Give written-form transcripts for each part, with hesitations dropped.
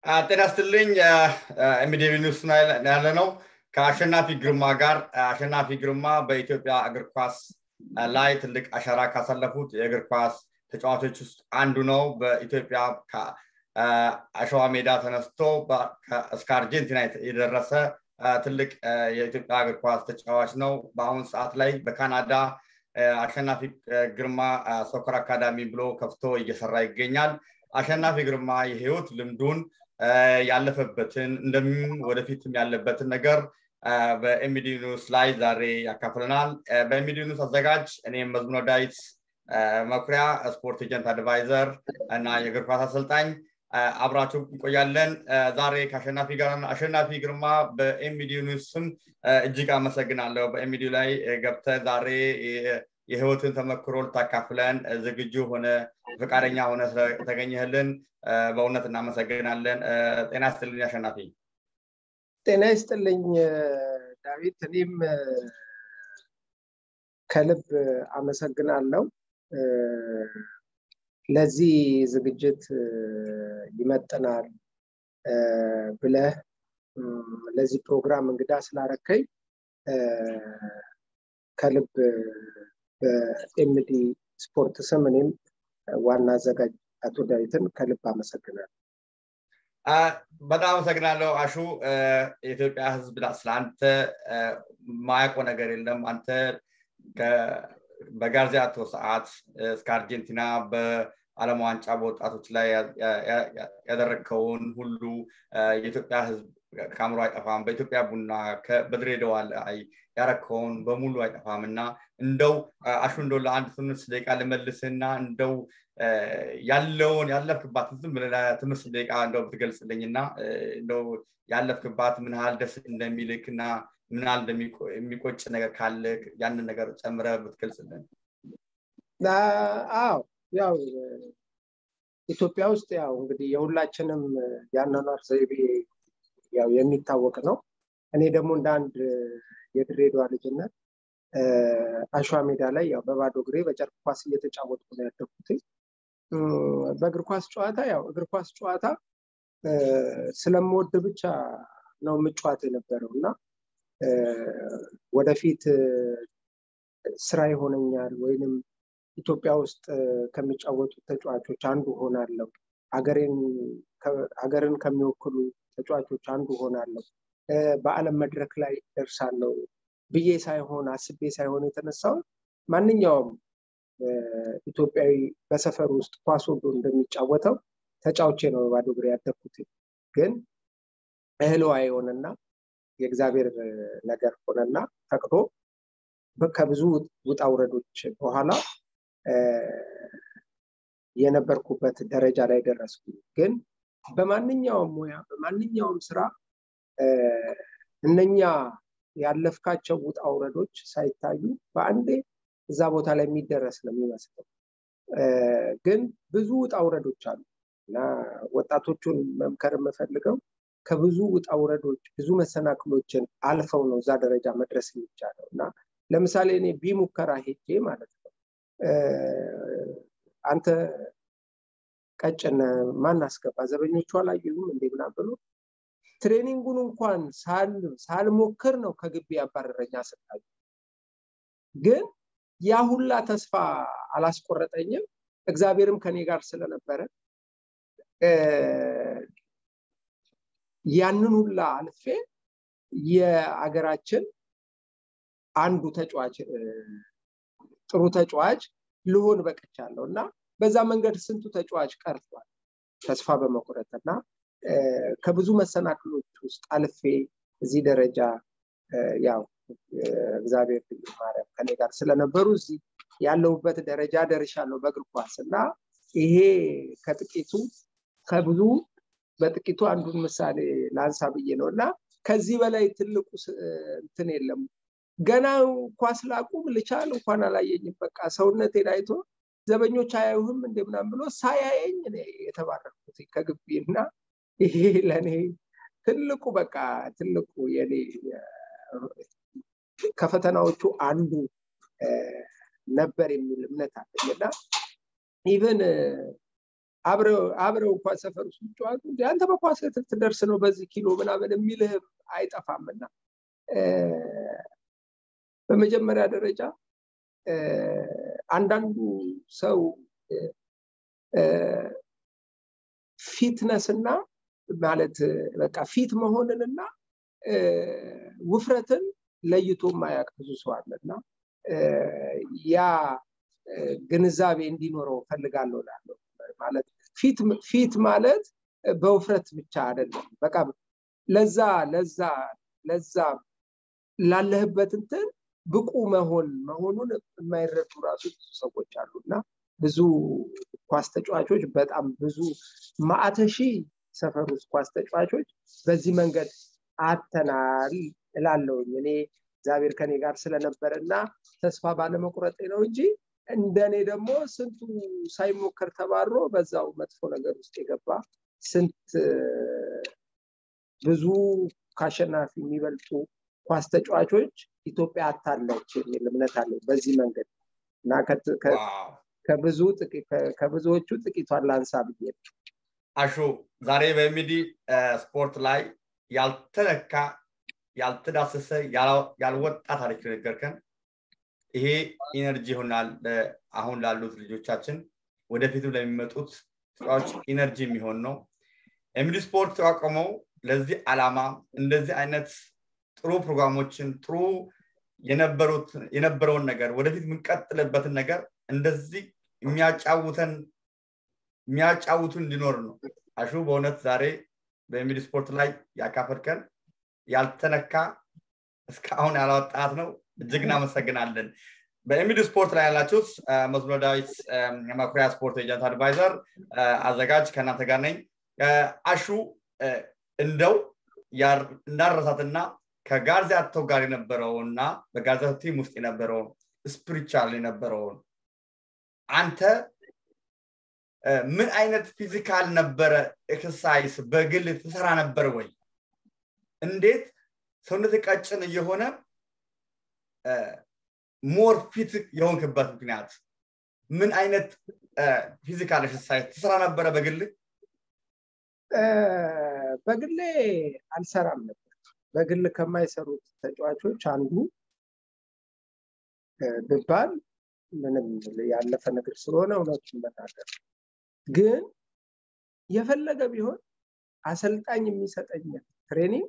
ጤና ይስጥልኝ ኤምዲቪኒውስ ያለ ነው ከአሸናፊ ግርማ ጋር አሸናፊ ግርማ በኢትዮጵያ እግር ኳስ ላይ ትልቅ አሻራ ካሳለፉት የእግር ኳስ ተጫዋቾች ውስጥ አንዱ ነው በኢትዮጵያ አሸዋ ሜዳ ተነስቶ እስከ አርጀንቲና የደረሰ ትልቅ የኢትዮጵያ እግር ኳስ ተጫዋች ነው በአሁን ሰዓት ላይ በካናዳ አሸናፊ ግርማ ሶከር አካዳሚ ብሎ ከፍቶ እየሰራ ይገኛል አሸናፊ ግርማ የህይወት ልምዱን ያለፈበትን እንደምን ወደፊትም ያለበትን ነገር በኤምዲኒውስ ላይ ዛሬ ያካፍለናል በኤምዲኒውስ አዘጋጅ እኔም መዝሙር ዳዊት መኩሪያ ስፖርት ኤጀንት አድቫይዘር እና የእግር ኳስ አሰልጣኝ አብራችሁ እንቆያለን ዛሬ አሸናፊ ግርማ በኤምዲኒውስም እጅግ አመሰግናለሁ በኤምዲው ላይ ገብተ ዛሬ የህይወትን ተመክሮ ልታካፍለን ዝግጁ ሆነ ፍቃደኛ ሆነ ተገኘህልን በእውነት እናመሰግናለን ጤና ይስጥልኝ አሸናፊ ጤና ይስጥልኝ ዳዊት እኔም ከልብ አመሰግናለሁ ለዚህ ዝግጅት ይመጥናል ብለህ ለዚህ ፕሮግራም እንግዳ ስላረከኝ ከልብ በኤምዲ ስፖርት ስም እኔም ዋና አዘጋጅ አቶ ዳዊትን ከልብ አመሰግናለሁ በጣም አመሰግናለሁ አሹ የኢትዮጵያ ህዝብ ስላንተ ማያውቀው ነገር የለም አንተ በጋርዚያቶ ሰዓት እስከ አርጀንቲና በዓለም ዋንጫ በወጣቶች ላይ ያደረከውን ሁሉ የኢትዮጵያ ህዝብ ካምሮ አይጠፋም በኢትዮጵያ ቡና በድሬዳዋ ላይ ያረከውን በሙሉ አይጠፋምና እንደው አሹ እንደው ለአንድ ትንሽ ደቂቃ ልመልስና እንደው ያለውን ያለፍክባት ዝም ብለህ ትንሽ ደቂቃ እንደው ብትገልጽልኝና እንደው ያለፍክባት ምን ያህል ደስ እንደሚልክና ምን ያህል እንደሚቆጭ ነገር ካለ ያንን ነገር ጨምረህ ብትገልጽልኝ ያው ኢትዮጵያ ውስጥ ያው እንግዲህ የሁላችንም ያናናር ዘይቤ ያው የሚታወቅ ነው እኔ ደግሞ እንደ አንድ የድሬዳዋ ልጅነት አሸዋ ሜዳ ላይ ያው በባዶ እግሬ በጨርቅ ኳስ እየተጫወትኩ ነው ያደኩት በእግር ኳስ ጨዋታ ያው እግር ኳስ ጨዋታ ስለምወድ ብቻ ነው ምጫወት የነበረውና ወደፊት ስራ ይሆነኛል ወይንም ኢትዮጵያ ውስጥ ከሚጫወቱ ተጫዋቾች አንዱ ሆናለሁ ሀገርን ከሚወክሉ ተጫዋቾች አንዱ ሆናለሁ በአለም መድረክ ላይ ደርሳለሁ ብዬ ሳይሆን አስቤ ሳይሆን የተነሳው ማንኛውም ኢትዮጵያዊ በሰፈር ውስጥ ኳስ ወዶ እንደሚጫወተው ተጫውቼ ነው ባዶ እግሬ ያደኩት ግን እህልዋ የሆነና የእግዚአብሔር ነገር ሆነና ፈቅዶ ከብዙ ውጣ ውረዶች በኋላ የነበርኩበት ደረጃ ላይ ደረስኩ ግን በማንኛውም ሙያ በማንኛውም ስራ እነኛ ያለፍካቸው ውጣ ውረዶች ሳይታዩ በአንዴ እዛ ቦታ ላይ የሚደረስ ነው የሚመስለው ግን ብዙ ውጣ ውረዶች አሉና ወጣቶቹን መምከር የምፈልገው ከብዙ ውጣ ውረዶች ብዙ መሰናክሎችን አልፈው ነው እዛ ደረጃ መድረስ የሚቻለውና ለምሳሌ እኔ ቢሙከራ ሄጄ ማለት ነው አንተ ቀጭን ማን አስገባ ዘበኞቹ አላየሁም እንደምና ብሎ ትሬኒንጉን እንኳን ሳልሞክር ነው ከግቢ ያባረረኛ አሰልጣኝ ግን ያ ሁላ ተስፋ አላስቆረጠኝም እግዚአብሔርም ከኔ ጋር ስለነበረ ያንን ሁላ አልፌ የአገራችን አንዱ ተጫዋች ጥሩ ተጫዋች ልሆን በቅቻለሁና በዛ መንገድ ስንቱ ተጫዋች ቀርቷል ተስፋ በመቆረጥና ከብዙ መሰናክሎች ውስጥ አልፌ እዚህ ደረጃ ያው እግዚአብሔር ማርያም ከኔ ጋር ስለነበሩ እዚህ ያለውበት ደረጃ ደርሻለሁ በእግር ኳስና ይሄ ከጥቂቱ ከብዙ በጥቂቱ አንዱን ምሳሌ ላንሳ ብዬ ነውና ከዚህ በላይ ትልቁ እንትን የለም ገና ኳስ ላቁም ልቻል እንኳን አላየኝም በቃ ሰውነቴ ላይቶ ዘበኞች አያዩህም እንደምና ብሎ ሳያየኝ እኔ የተባረኩት ከግቢና ይሄ ለኔ ትልቁ በቃ ትልቁ የኔ ከፈተናዎቹ አንዱ ነበር የሚል እምነት አለኝና ኢቭን አብረው እንኳን ሰፈር ውስጥ ጫወቱ አንተ በኳስ ትደርስ ነው በዚህ ኪሎ ምናምን የሚልህ አይጠፋምና በመጀመሪያ ደረጃ አንዳንዱ ሰው ፊትነስና ማለት በቃ ፊት መሆንንና ውፍረትን ለይቶ ማያቅ ብዙ ሰው አለና ያ ግንዛቤ እንዲኖረው ፈልጋለሁ ማለት ፊት ማለት በውፍረት ብቻ አይደለም በቃ ለዛ ላለህበት እንትን ብቁ መሆኑን የማይረዱ ራሱ ሰዎች አሉና ብዙ ኳስ ተጫዋቾች በጣም ብዙ ማአተሺ ሰፈር ውስጥ ኳስ ተጫዋቾች በዚህ መንገድ አተናል እላለሁ እኔ እግዚአብሔር ከኔ ጋር ስለነበረና ተስፋ ባለመቁረጤ ነው እንጂ እንደኔ ደግሞ ስንቱ ሳይሞከር ተባሮ በዛው መጥፎ ነገር ውስጥ የገባ ስንት ብዙ ካሸናፊ የሚበልጡ ኳስ ተጫዋቾች ኢትዮጵያ አታለች የሚል እምነት አለ በዚህ መንገድ እና ከብዙዎቹ ጥቂቷን ላንሳ ብዬ አሹ ዛሬ በሚዲ ስፖርት ላይ ያልተነካ ያልተዳሰሰ ያልወጣ ታሪክ ነገርከን ይሄ ኢነርጂ ሆናል አሁን ላሉት ልጆቻችን ወደፊቱ ለሚመጡት ሰዎች ኢነርጂ የሚሆን ነው MDsport ተቋቁመው ለዚህ ዓላማ እንደዚህ አይነት ጥሩ ፕሮግራሞችን ጥሩ የነበረውን ነገር ወደፊት ምንቀጥልበትን ነገር እንደዚህ የሚያጫውቱ እንዲኖር ነው አሹ በእውነት ዛሬ በMDsport ላይ ያካፈርከን ያልተነካ እስካሁን ያላወጣት ነው እጅግና መሰግናለን በMDsport ላይ ያላችሁት መዝሙረ ዳዊት የማኩሪያ ስፖርት ኤጀንት አድቫይዘር አዘጋጅ ከናንተ ጋር ነኝ አሹ እንደው እንዳረሳትና ከጋርዛቶ ጋር የነበረውና በጋርዛቶ ቲም ውስጥ የነበረው ስፒሪቹዋል የነበረው አንተ ምን አይነት ፊዚካል ነበር ኤክሰርሳይዝ በግል ተሰራ ነበር ወይ እንዴት ሰውነት ቀጭን የሆነ ሞር ፊት የሆንክበት ምክንያት ምን አይነት ፊዚካል ኤክሰርሳይዝ ተሰራ ነበር በግል አልሰራም ነበር በግል ከማይሰሩት ተጫዋቾች አንዱ በባል ምንም ያለፈ ነገር ስለሆነ እውነቱን መናገር ግን የፈለገ ቢሆን አሰልጣኝ የሚሰጠኝ ትሬኒንግ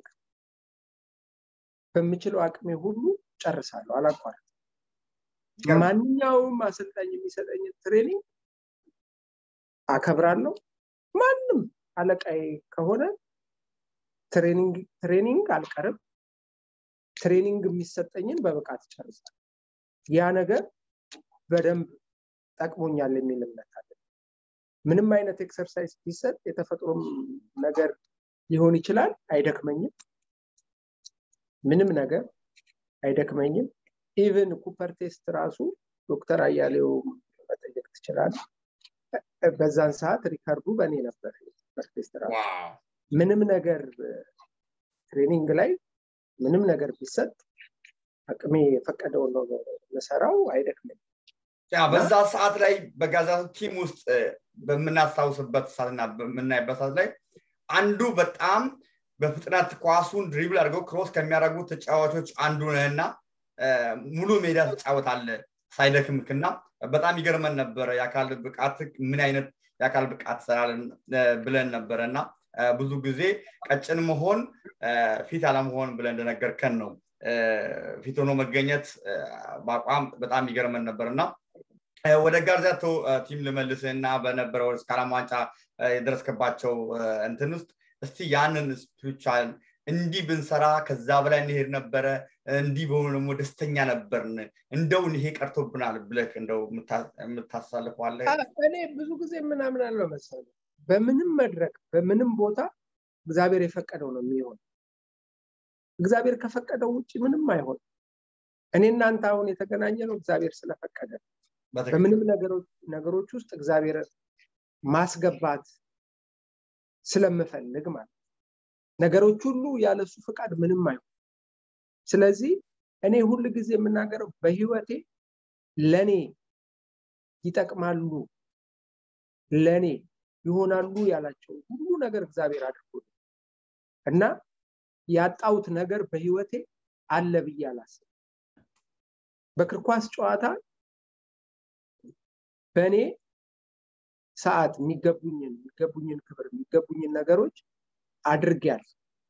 በሚችለው አቅሜ ሁሉ ጨርሳለሁ አላቋርጥም ማንኛውም አሰልጣኝ የሚሰጠኝ ትሬኒንግ አከብራለሁ ማንም አለቃዬ ከሆነ ትሬኒንግ አልቀርም ትሬኒንግ የሚሰጠኝን በብቃት ጨርሳለሁ ያ ነገር በደንብ ጠቅሞኛል የሚል እምነት አለ ምንም አይነት ኤክሰርሳይዝ ቢሰጥ የተፈጥሮ ነገር ሊሆን ይችላል አይደክመኝም ምንም ነገር አይደክመኝም ኢቭን ኩፐር ቴስት ራሱ ዶክተር አያሌው መጠየቅ ይችላል በዛን ሰዓት ሪካርዱ በእኔ ነበር ኩፐር ቴስት ራሱ ምንም ነገር ትሬኒንግ ላይ ምንም ነገር ቢሰጥ አቅሜ የፈቀደው ነው መሰራው አይደክመኝም ያ በዛ ሰዓት ላይ በጋዛቶ ቲም ውስጥ በመናስተውስበት ሰዓትና በመናይበት ሰዓት ላይ አንዱ በጣም በፍጥነት ኳሱን ድሪብል አድርገው ክሮስ ከሚያደርጉ ተጫዋቾች አንዱ ነህና ሙሉ ሜዳ ተጫወታለ ሳይደክምክና በጣም ይገርመን ነበር ያካል ብቃት ምን አይነት ያካል ብቃት ሰራለን ብለን ነበርና ብዙ ጊዜ ቀጭን መሆን ፊት አለመሆን ብለን እንደነገርከን ነው ፊት ሆኖ መገኘት በአቋም በጣም ይገርመን ነበርና ወደ ጋርዛቶ ቲም ለመልሰና በነበረው ስካላም ዋንጫ የደረስከባቸው እንትን ውስጥ እስቲ ያንን ስፒሪቹዋል እንዲ ብንሰራ ከዛ በላይ እንሄድ ነበር እንዲ በሆነም ደስተኛ ነበርን እንደው ይሄ ቀርቶብናል ብለክ እንደው የምታሳልፈው አለ እኔ ብዙ ጊዜ ምን አምናለሁ መሰለኝ በምንም መድረክ በምንም ቦታ እግዚአብሔር የፈቀደው ነው የሚሆነው እግዚአብሔር ከፈቀደው ውጪ ምንም አይሆን እኔና አንተ አሁን የተገናኘነው እግዚአብሔር ስለፈቀደ በምንም ነገሮች ውስጥ እግዚአብሔር ማስገባት ስለምፈልግ ማለት ነገሮች ሁሉ ያለሱ ፍቃድ ምንም አይሆን ስለዚህ እኔ ሁሉ ጊዜ የምናገረው በህይወቴ ለኔ ይጠቅማሉ ለኔ ይሆናሉ ያላቸው ሁሉ ነገር እግዚአብሔር አድርጎልኝ እና ያጣውት ነገር በህይወቴ አለ ብዬ አላስብም በክርኳስ ጨዋታ በኔ ሰዓት የሚገቡኝን ክብር የሚገቡኝን ነገሮች አድርጌያለሁ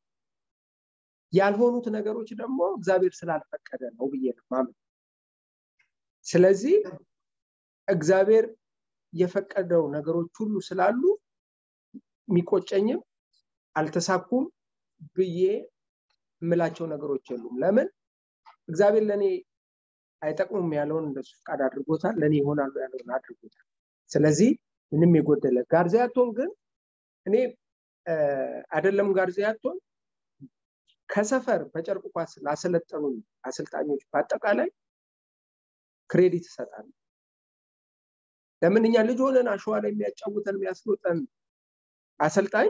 ያልሆኑት ነገሮች ደግሞ እግዚአብሔር ስላልፈቀደ ነው ብዬ ነው ማመን ስለዚህ እግዚአብሔር የፈቀደው ነገሮች ሁሉ ስላሉ ሚቆጨኝም አልተሳኩም ብዬ ምላቸው ነገሮች የሉም ለምን እግዚአብሔር ለኔ አይጠቅሙም ያለውን እንደሱ ፈቃድ አድርጎታል ለኔ ይሆናሉ ያለውን አድርጎታል ስለዚህ ምንም የጎደለ ጋርዚያቶን ግን እኔ አይደለም ጋርዚያቶን ከሰፈር በጨርቁ ኳስ ላሰለጠኑ አሰልጣኞች በአጠቃላይ ክሬዲት ይሰጣል ለምንኛ ልጅ ሆነን አሸዋ ላይ የሚያጫውተን የሚያስሮጠን አሰልጣኝ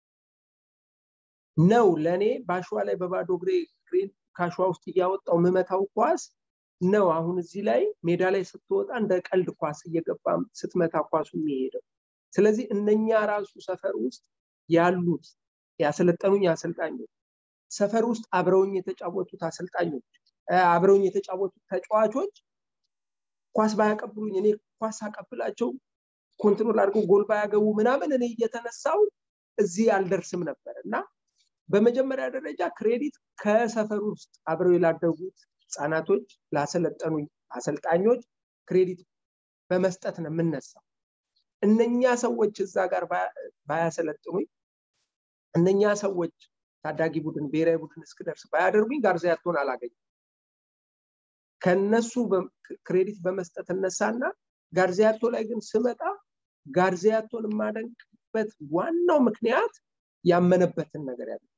ነው ለኔ ባሸዋ ላይ በባዶ ግሬን ካሸዋ ውስጥ ያወጣው መመታው ኳስ ነው አሁን እዚህ ላይ ሜዳ ላይ ስትወጣ እንደ ቀልድ ኳስ እየገባም ስትመታ ኳሱ የሚሄደው ስለዚህ እነኛ ራሱ ሰፈር ውስጥ ያሉት ያሰለጠኑኝ አሰልጣኞች ሰፈር ውስጥ አብረውኝ የተጫወቱት አሰልጣኞች አብረውኝ የተጫወቱት ተጫዋቾች ኳስ ባያቀብሉኝ እኔ ኳስ አቀብላቸው ኮንትሮል አድርገው ጎል ባያገቡ ምናምን እኔ እየተነሳው እዚህ አልደርስም ነበርና በመጀመሪያ ደረጃ ክሬዲት ከሰፈር ውስጥ አብረው ያላደጉት ጻናቶች ላሰለጠኑኝ አሰልጣኞች ክሬዲት በመስጠት ነው የምነሳው እነኛ ሰዎች እዛ ጋር ባያሰለጥኑኝ እነኛ ሰዎች ታዳጊ ቡድን ብሔራዊ ቡድን እስከደርስ ባያደርጉኝ ጋርዚያቶን አላገኝም ከነሱ ክሬዲት በመስጠት እነሳና ጋርዚያቶ ላይ ግን ስመጣ ጋርዚያቶን ማደንቅበት ዋናው ምክንያት ያመነበትን ነገር ያደርጋል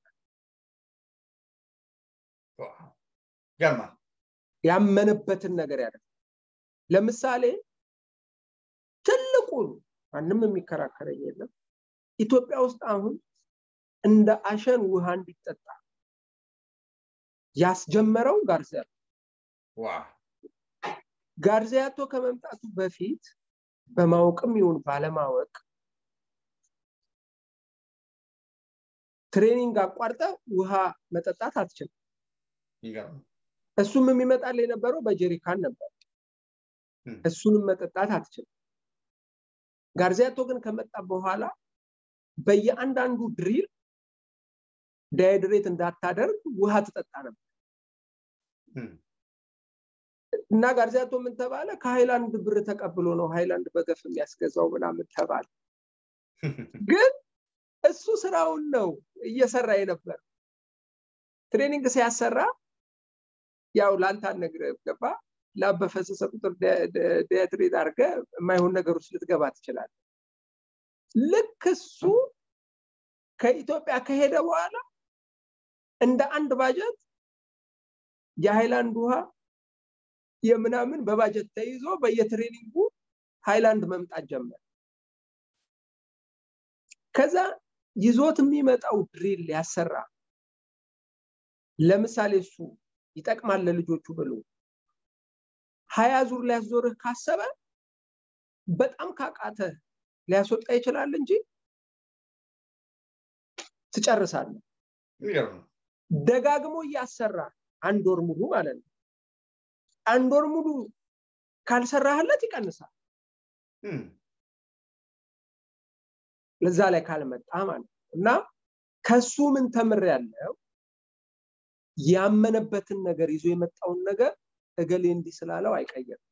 ገርማ ያመነበትን ነገር ያደርጋል ለምሳሌ ትልቁ ማንም የሚከራከረኝ የለም ኢትዮጵያ ውስጥ አሁን እንደ አሸን ውሃ እንዲጠጣ ያስጀመረው ጋርዚያቶ ጋርዚያቶ ከመምጣቱ በፊት በማወቅም ይሁን ባለማወቅ ትሬኒንግ አቋርጠ ውሃ መጠጣት አትችልም እሱም የሚመጣል የነበረው በጀሪካን ነበር እሱንም መጠጣት አትችልም ጋርዚያቶ ግን ከመጣ በኋላ በየአንዳንዱ ድሪል ዳይድሬት እንዳታደርግ ውሃ ተጠጣ ነበር እና ጋርዚያቶ ምን ተባለ ከሃይላንድ ብር ተቀብሎ ነው ሃይላንድ በገፍ የሚያስገዛው ምናምን ተባለ ግን እሱ ስራውን ነው እየሰራ የነበር ትሬኒንግ ሲያሰራ ያው ላንታ ነገር ገባ ላበፈሰሰ ቁጥር ዳይድሬት አርገ የማይሆን ነገር ውስጥ ልትገባ ትችላለህ ልክ እሱ ከኢትዮጵያ ከሄደ በኋላ እንደ አንድ ባጀት የሃይላንድ ውሃ የምናምን በባጀት ተይዞ በየትሬኒንጉ ሃይላንድ መምጣት ጀመረ ከዛ ይዞት የሚመጣው ድሪል ያሰራ ለምሳሌ እሱ ይጠቅማል ለልጆቹ ብሎ 20 ዙር ሊያዞርህ ካሰበ በጣም ካቃተ ሊያስወጣ ይችላል እንጂ ትጨርሳለህ ደጋግሞ ያሰራ አንድ ወር ሙሉ ማለት ነው አንድ ወር ሙሉ ካልሰራህለት ይቀንሳል ለዛ ላይ ካልመጣ ማለት እና ከሱ ምን ተምሬያለሁ ያመነበትን ነገር ይዞ የመጣውን ነገር እገሌ እንዲህ ስላለው አይቀየርም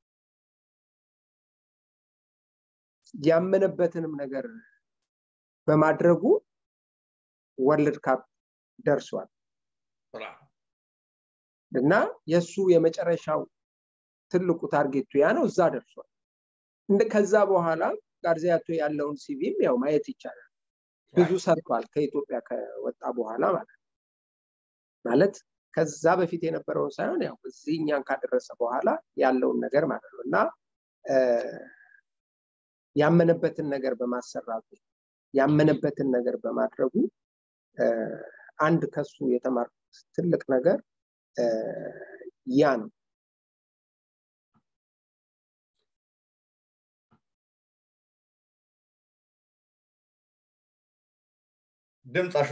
ያመነበትንም ነገር በማድረጉ ወርልድ ካፕ ደርሷል እና የሱ የመጨረሻው ትልቁ ታርጌቱ ያ ነው እዛ ደርሷል ከዛ በኋላ ጋርዚያቶ ያለውን ሲቪም ያው ማየት ይቻላል ብዙ ሰርቷል ከኢትዮጵያ ከወጣ በኋላ ማለት ከዛ በፊት የነበረው ሳይሆን ያው እዚህኛን ካደረሰ በኋላ ያለውን ነገር ማለት ነውና ያመነበትን ነገር በማሰራቱ ያመነበትን ነገር በማድረጉ አንድ ከሱ የተማርኩት ትልቅ ነገር ያ ነው ድምጻሹ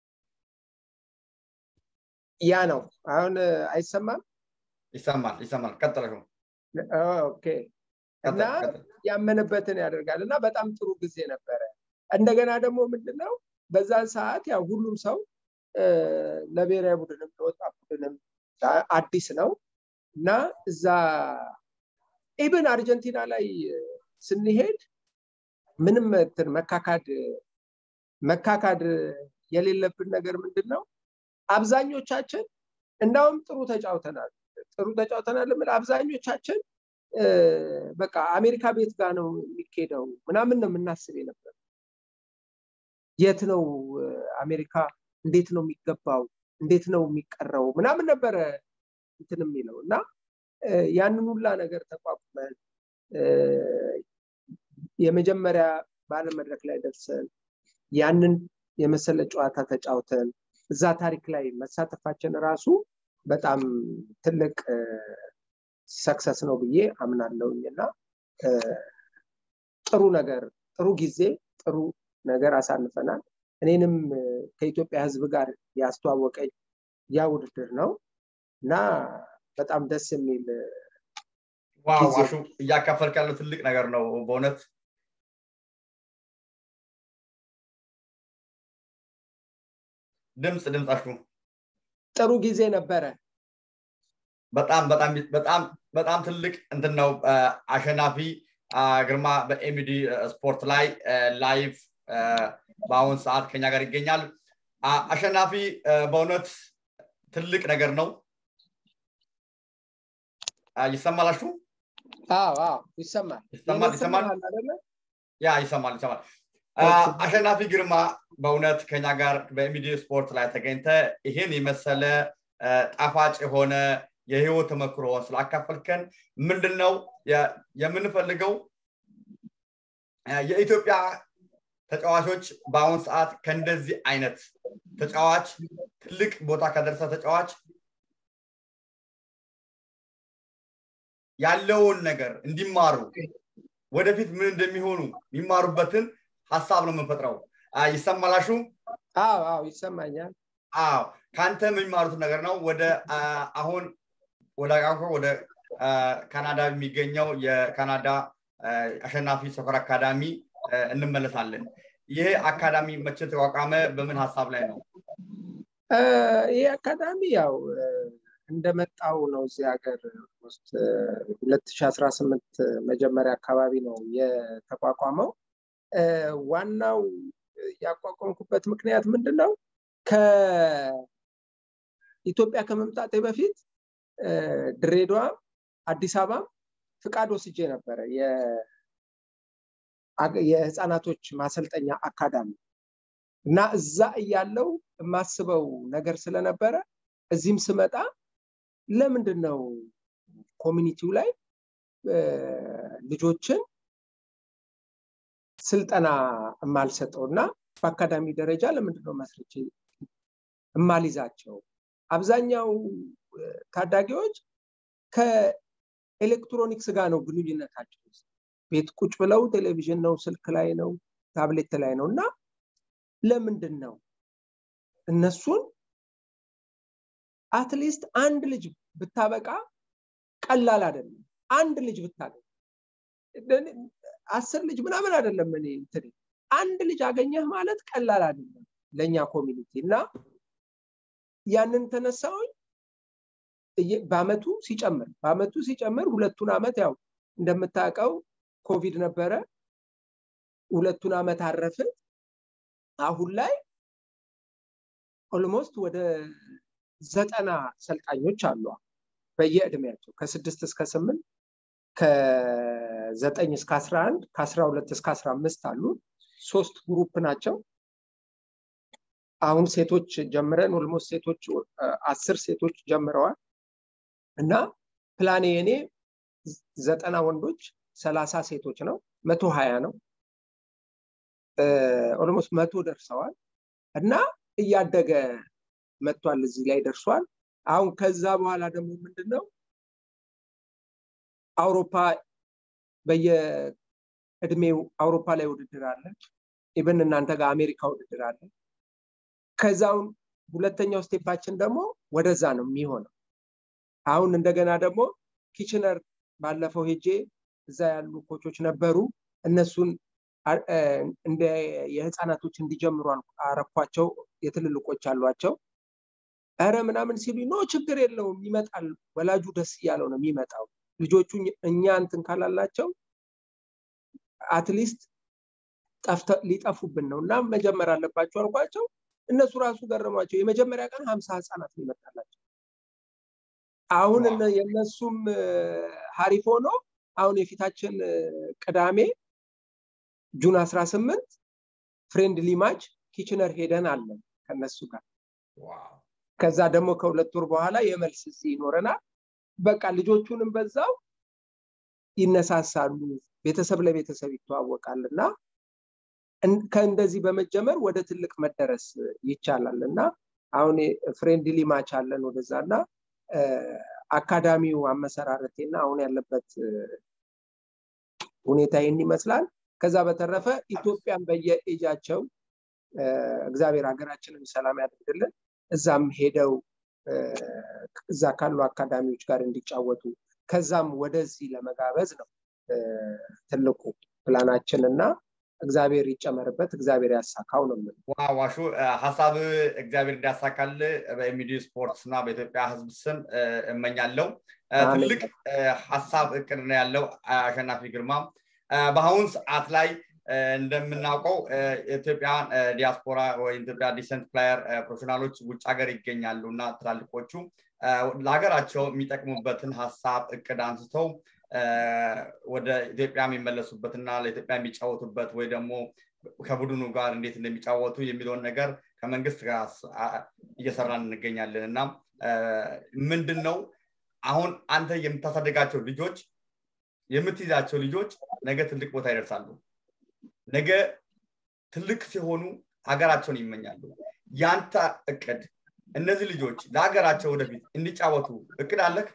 ያ ነው አሁን አይሰማም ይሰማል ቀጥለሹ ኦኬ እና ያመነበትን ያደርጋልና በጣም ጥሩ ጊዜ ነበር እንደገና ደግሞ ምንድነው በዛን ሰዓት ያው ሁሉም ሰው ለብሔራዊ ቡድንም ለወጣት ቡድንም አዲስ ነው እና እዛ ኢብን አርጀንቲና ላይ ስንሄድ ምንም መካካድ የሌለብን ነገር ምንድነው አብዛኞቻችን እንዳውም ጥሩ ተጫውተናል ማለት አብዛኞቻችን በቃ አሜሪካ ቤት ጋር ነው የሚኬደው ምናምን ነው የምናስብ ነበር የት ነው አሜሪካ እንዴት ነው የሚገባው እንዴት ነው የሚቀረው ምናምን ነበር እንትን የሚለውና ያንን ሁላ ነገር ተቋቁመን የመጀመሪያ ባለ መድረክ ላይ ደርሰን ያንን የመሰለ ጨዋታ ተጫውተን እዛ ታሪክ ላይ መሳተፋችን ራሱ በጣም ትልቅ ሰክሰስ ነው ብዬ አምናለሁኝና ጥሩ ጊዜ ጥሩ ነገር አሳልፈናል እኔንም ከኢትዮጵያ ህዝብ ጋር ያስተዋወቀኝ ያ ውድድር ነውና በጣም ደስ የሚል ዋው አሹ ያካፈልክ ያለው ትልቅ ነገር ነው በእውነት ድምጻሹ ጥሩ ጊዜ ነበረ በጣም ትልቅ እንትን ነው አሸናፊ ግርማ በኤምዲ ስፖርት ላይ ላይቭ በአሁን ሰዓት ከኛ ጋር ይገኛል አሸናፊ በእውነት ትልቅ ነገር ነው ይሰማላችሁ አዎ ይሰማል አይደለ ያ ይሰማል አሸናፊ ግርማ በእውነት ከኛ ጋር በኤምዲ ስፖርት ላይ ተገኝተ ይሄን የመሰለ ጣፋጭ የሆነ የህይወት ተመክሮ ስላካፈልከን ምንድነው የምንፈልገው የኢትዮጵያ ተጫዋቾች በአሁን ሰዓት ከእንደዚህ አይነት ተጫዋች ትልቅ ቦታ ከደረሰ ተጫዋች ያለውን ነገር እንዲማሩ ወደፊት ምን እንደሚሆኑ የሚማሩበትን ሐሳብ ነው የምንፈጥረው ይሰማላሹ አዎ ይሰማኛል ካንተ የሚማሩት ነገር ነው አሁን ወደ ካናዳ የሚገኘው የካናዳ አሸናፊ ሶከር አካዳሚ እንመለሳለን ይሄ አካዳሚ መቼ ተቋቋመ በምን ሐሳብ ላይ ነው ይሄ አካዳሚ ያው እንደመጣው ነው እዚህ ሀገር ውስጥ 2018 መጀመሪያ አካባቢ ነው የተቋቋመው ዋናው ያቋቋምኩበት ምክንያት ምንድነው ከኢትዮጵያ ከመምጣቴ በፊት ድሬዳዋ አዲስ አበባ ፍቃድ ወስጄ ነበር የህፃናቶች ማሰልጠኛ አካዳሚ እና እዛ ያለው ማስበው ነገር ስለነበረ እዚህም ስመጣ ለምንድነው ኮሚኒቲው ላይ ልጆችን ስልጠና ማልሰጠውና በአካዳሚ ደረጃ ለምንድነው መስርቼ ማሊዛቸው አብዛኛው ታዳጊዎች ከኤሌክትሮኒክስ ጋር ነው ግንኙነታቸው ቤት ቁጭ ብለው ቴሌቪዥን ነው ስልክ ላይ ነው ታብሌት ላይ ነውና ለምንድነው እነሱን አትሊስት አንድ ልጅ ብታበቃ ቀላል አይደለም አንድ ልጅ ብታገኝ 10 ልጅ ምናምን አይደለም እኔ እንትን አንድ ልጅ አገኘህ ማለት ቀላል አይደለም ለኛ ኮሚኒቲና ያንን ተነሳው በአመቱ ሲጨምር ሁለቱን አመት ያው እንደምታውቀው ኮቪድ ነበረ ሁለቱን አመት አረፈ አሁን ላይ ኦልሞስት ወደ 90 ሰልጣኞች አሉ በየእድሜያቸው ከ6 እስከ 8 ከ9 እስከ 11 ከ12 እስከ 15 አሉ 3 ግሩፕ ናቸው አሁን ሴቶች ጀምረን ኦልሞስት ሴቶች 10 ሴቶች ጀምረዋል እና ፕላኔ እኔ 90 ወንዶች 30 ሴቶች ነው 120 ነው ኦልሞስት 100 ደርሰዋል እና እያደገ መጥቷል እዚህ ላይ ደርሷል አሁን ከዛ በኋላ ደግሞ ምንድነው አውሮፓ በየእድሜው አውሮፓ ላይ ውድድር አለ ኢቭን እናንተ ጋር አሜሪካ ውድድር አለ ከዛው ሁለተኛው ስቴፓችን ደግሞ ወደዛ ነው የሚሆነው አሁን እንደገና ደግሞ ኪችነር ባለፈው ሄጄ እዛ ያሉ ኮቾች ነበሩ እነሱን እንደ የህፃናቶች እንዲጀምሩ አረኳቸው የትልልቆች አሏቸው አረ ምናምን ሲሉ ነው ችግር የለውም ይመጣል ወላጁ ደስ ያለው ነው የሚመጣው ልጆቹ እኛ እንትን ካላላቸው አትሊስት ሊጠፉብን ነውና መጀመር አለባቸው አልኳቸው እነሱ ራሱ ገረማቸው የመጀመሪያ ቀን 50 ህፃናት ይመጣላቸው አሁን የነሱም ሀሪፍ ሆኖ አሁን የፊታችን ቅዳሜ ጁን 18 ፍሬንድሊ ማች ኪችነር ሄደን አለን ከነሱ ጋር ዋው ከዛ ደግሞ ከሁለት ወር በኋላ የመልስ ይኖረናል በቃ ልጆቹንም በዛው ይነሳሳሉ ቤተሰብ ለቤተሰብ ይተዋወቃልና ከእንደዚህ በመጀመር ወደ ትልቅ መደረስ ይቻላልና አሁን ፍሬንድሊ ማች አለን ወደዛና አካዳሚው አመሰራረቴና አሁን ያለበት ሁኔታ ይመስላል ከዛ በተረፈ ኢትዮጵያን በየኤጃቸው እግዚአብሔር ሀገራችንን ሰላም ያድርግልን እዛም ሄደው እዛ ካሉ አካዳሚዎች ጋር እንዲጫወቱ ከዛም ወደዚህ ለመጋበዝ ነው ትልቁ ፕላናችንና እግዚአብሔር ይጨመርበት እግዚአብሔር ያሳካው ነው ዋዋሹ ሐሳብ እግዚአብሔር እንዲያሳካል በኤምዲስፖርትስና በኢትዮጵያ ህዝብ ስም እመኛለሁ ትልቅ ሐሳብ እቅድ ነው ያለው አሸናፊ ግርማ በአሁን ሰዓት ላይ እንደምናውቀው ኢትዮጵያን ዲያስፖራ ወይ ኢትዮጵያ ዲሰንት ፕሌየር ፕሮፌሽናሎች ውጭ ሀገር ይገኛሉና ትላልቆቹ ለሀገራቸው የሚጠቅሙበትን ሐሳብ እቅድ አንስተው ወደ ኢትዮጵያ የሚመለሱበትና ለኢትዮጵያ የሚጫወቱበት ወይ ደግሞ ከቡድኑ ጋር እንዴት እንደሚጫወቱ የሚለውን ነገር ከመንግስት ጋር እየሰራን እንገኛለንና ምንድነው አሁን አንተ የምታሳደጋቸው ልጆች የምትይዛቸው ልጆች ነገ ትልቅ ቦታ ይደርሳሉ ነገ ትልቅ ሲሆኑ ሀገራቸውን ይመኛሉ ያንተ እቅድ እነዚህ ልጆች ለሀገራቸው ወደፊት እንዲጫወቱ እቅድ አለክ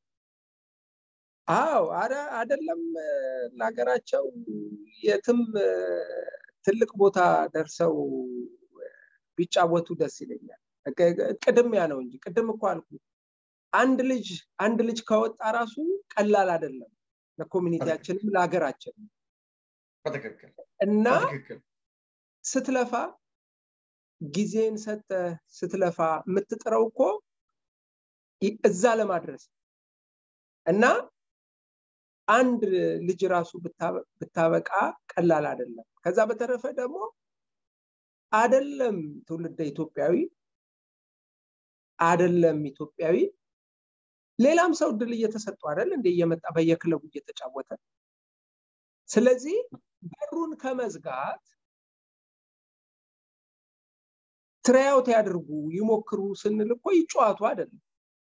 አዎ አይደለም ለሀገራቸው የትም ትልቅ ቦታ ደርሰው ቢጫወቱ ደስ ይለኛል ቅድም ያ ነው እንጂ ቅድም እኮ አልኩ አንድ ልጅ ከወጣ ራሱ ቀላል አይደለም ለኮሚኒቲያችንም ለሀገራችንም በትክክል እና ስትለፋ ጊዜን ሰጠ ስትለፋ የምትጥረው እኮ እዛ ለማድረስ እና አንድ ልጅ ራሱ ብታበቃ ቀላል አይደለም ከዛ በተረፈ ደግሞ አይደለም ትውልደ ኢትዮጵያዊ ሌላም ሰው ድል እየተሰጠው አይደል እንደ እየመጣ በየክለቡ እየተጫወተ ስለዚህ በሩን ከመዝጋት ትራያውት ያድርጉ ይሞክሩ ስንል እኮ ይጫወቱ አይደለም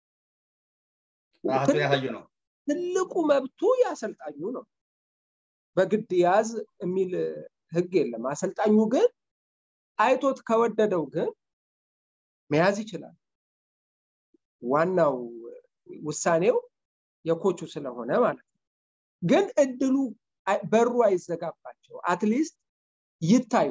ነው ትልቁ መብቱ ያሰልጣኙ ነው በግድ ያዝ የሚል ህግ የለም አሰልጣኙ ግን አይቶት ከወደደው ግን መያዝ ይችላል ዋናው ውሳኔው የኮቹ ስለሆነ ማለት ነው ግን እድሉ በሩ አይዘጋባቸው አትሊስት ይታዩ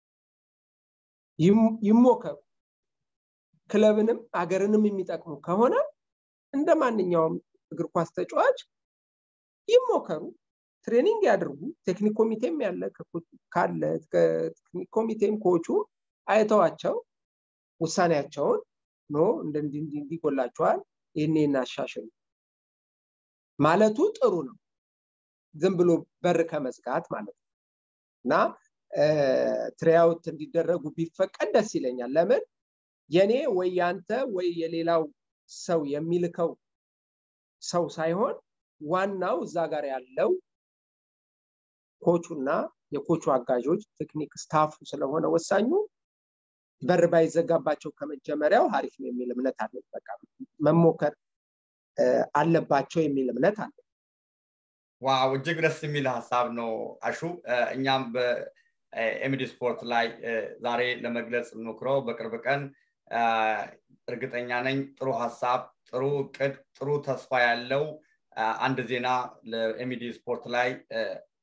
ይሞከሩ ክለብንም አገርንም የሚጠቅሙ ከሆነ እንደማንኛውም እግር ኳስ ተጫዋች ይሞከሩ ትሬኒንግ ያድርጉ ቴክኒክ ኮሚቴም ያለ ካለ ቴክኒክ ኮሚቴም ኮቹ አይተዋቸው ውሳኔያቸውን ነው እንዲጎላቸዋል ይሄንን አሻሽሉ ማለቱ ጥሩ ነው ዝም ብሎ በር ከመዝጋት ማለት ነውና ትራያውት እንዲደረጉ ቢፈቀድ ደስ ይለኛል ለምን የኔ ወይ ያንተ ወይ የሌላው ሰው የሚልከው ሰው ሳይሆን ዋናው እዛ ጋር ያለው ኮቹና የኮቹ አጋዦች ቴክኒክ ስታፉ ስለሆነ ወሳኙ በር ባይዘጋባቸው ከመጀመሪያው አሪፍ ነው የሚል እምነት አለ በቃ መሞከር አለባቸው የሚል እምነት አለ ዋው እጅግ ደስ የሚል ሐሳብ ነው አሹ እኛም በኤምዲስፖርት ላይ ዛሬ ለመግለጽ እንሞክረው በቅርብ ቀን እርግጠኛ ነኝ ጥሩ ሐሳብ ጥሩ ቅድ ጥሩ ተስፋ ያለው አንድ ዜና ለኤምዲስፖርት ላይ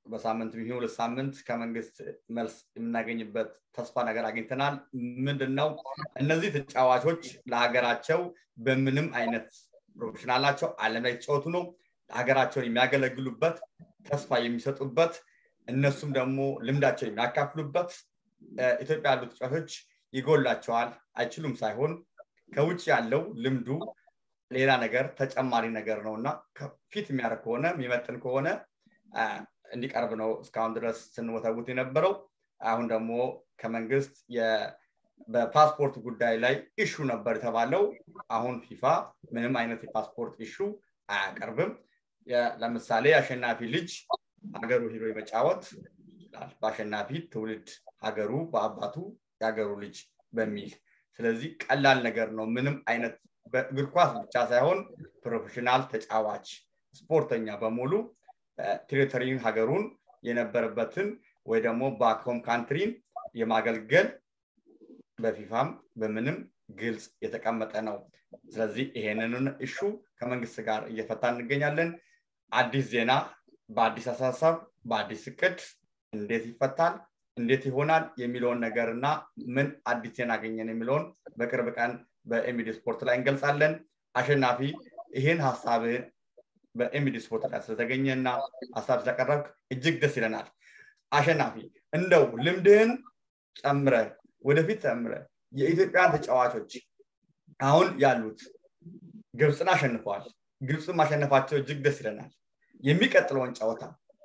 በሳምንት ቢሆን ለሳምንት ከመንግስት መልስ የምናገኝበት ተስፋ ነገር አግኝተናል ምንድነው እነዚህ ተጫዋቾች ለሀገራቸው በምንም አይነት ፕሮፌሽናላቸው ዓለም ላይ ተጫወቱ ነው ሀገራቸውን የሚያገለግሉበት ተስፋ የሚሰጡበት እነሱም ደግሞ ልምዳቸው የሚያካፍሉበት ኢትዮጵያ ያሉ ተጫዋቾች ይጎላቸዋል አይችሉም ሳይሆን ከውጭ ያለው ልምዱ ሌላ ነገር ተጨማሪ ነገር ነውና ፊት የሚያደርግ ሆነ የሚመጥን ከሆነ እንዲቀርብ ነው እስካሁን ድረስ ስንወታውት የነበረው አሁን ደግሞ ከመንግስት በፓስፖርት ጉዳይ ላይ ኢሹ ነበር ተባለው አሁን ፊፋ ምንም አይነት የፓስፖርት ኢሹ አያቀርብም ለምሳሌ አሸናፊ ልጅ ሀገሩ ሂሮ የመጫወት ይችላል በአሸናፊ ትውልድ ሀገሩ በአባቱ ያገሩ ልጅ በሚል ስለዚህ ቀላል ነገር ነው ምንም አይነት በእግር ኳስ ብቻ ሳይሆን ፕሮፌሽናል ተጫዋች ስፖርተኛ በሙሉ ቴሪቶሪን ሀገሩን የነበረበትን ወይ ደግሞ ባክሆም ካንትሪን የማገልገል በፊፋም በምንም ግልጽ የተቀመጠ ነው ስለዚህ ይሄንን ኢሹ ከመንግስት ጋር እየፈታን እንገኛለን አዲስ ዜና በአዲስ አሳሳብ በአዲስ እቅድ እንዴት ይፈታል እንዴት ይሆናል የሚለውን ነገርና ምን አዲስ ዜና አገኘን የሚለውን በቅርብ ቀን በኤምዲስፖርት ላይ እንገልጻለን አሸናፊ ይሄን ሐሳብ በኤምዲስፖርት ላይ ስለተገኘና ሐሳብ ተቀረብክ እጅግ ደስ ይለናል አሸናፊ እንደው ልምድህን ጨምረ ወደፊት ጨምረ የኢትዮጵያን ተጫዋቾች አሁን ያሉት ግብጽን አሸንፈዋል ግብጽን ማሸነፋቸው እጅግ ደስ ይለናል የሚቀጥለውን ጨዋታ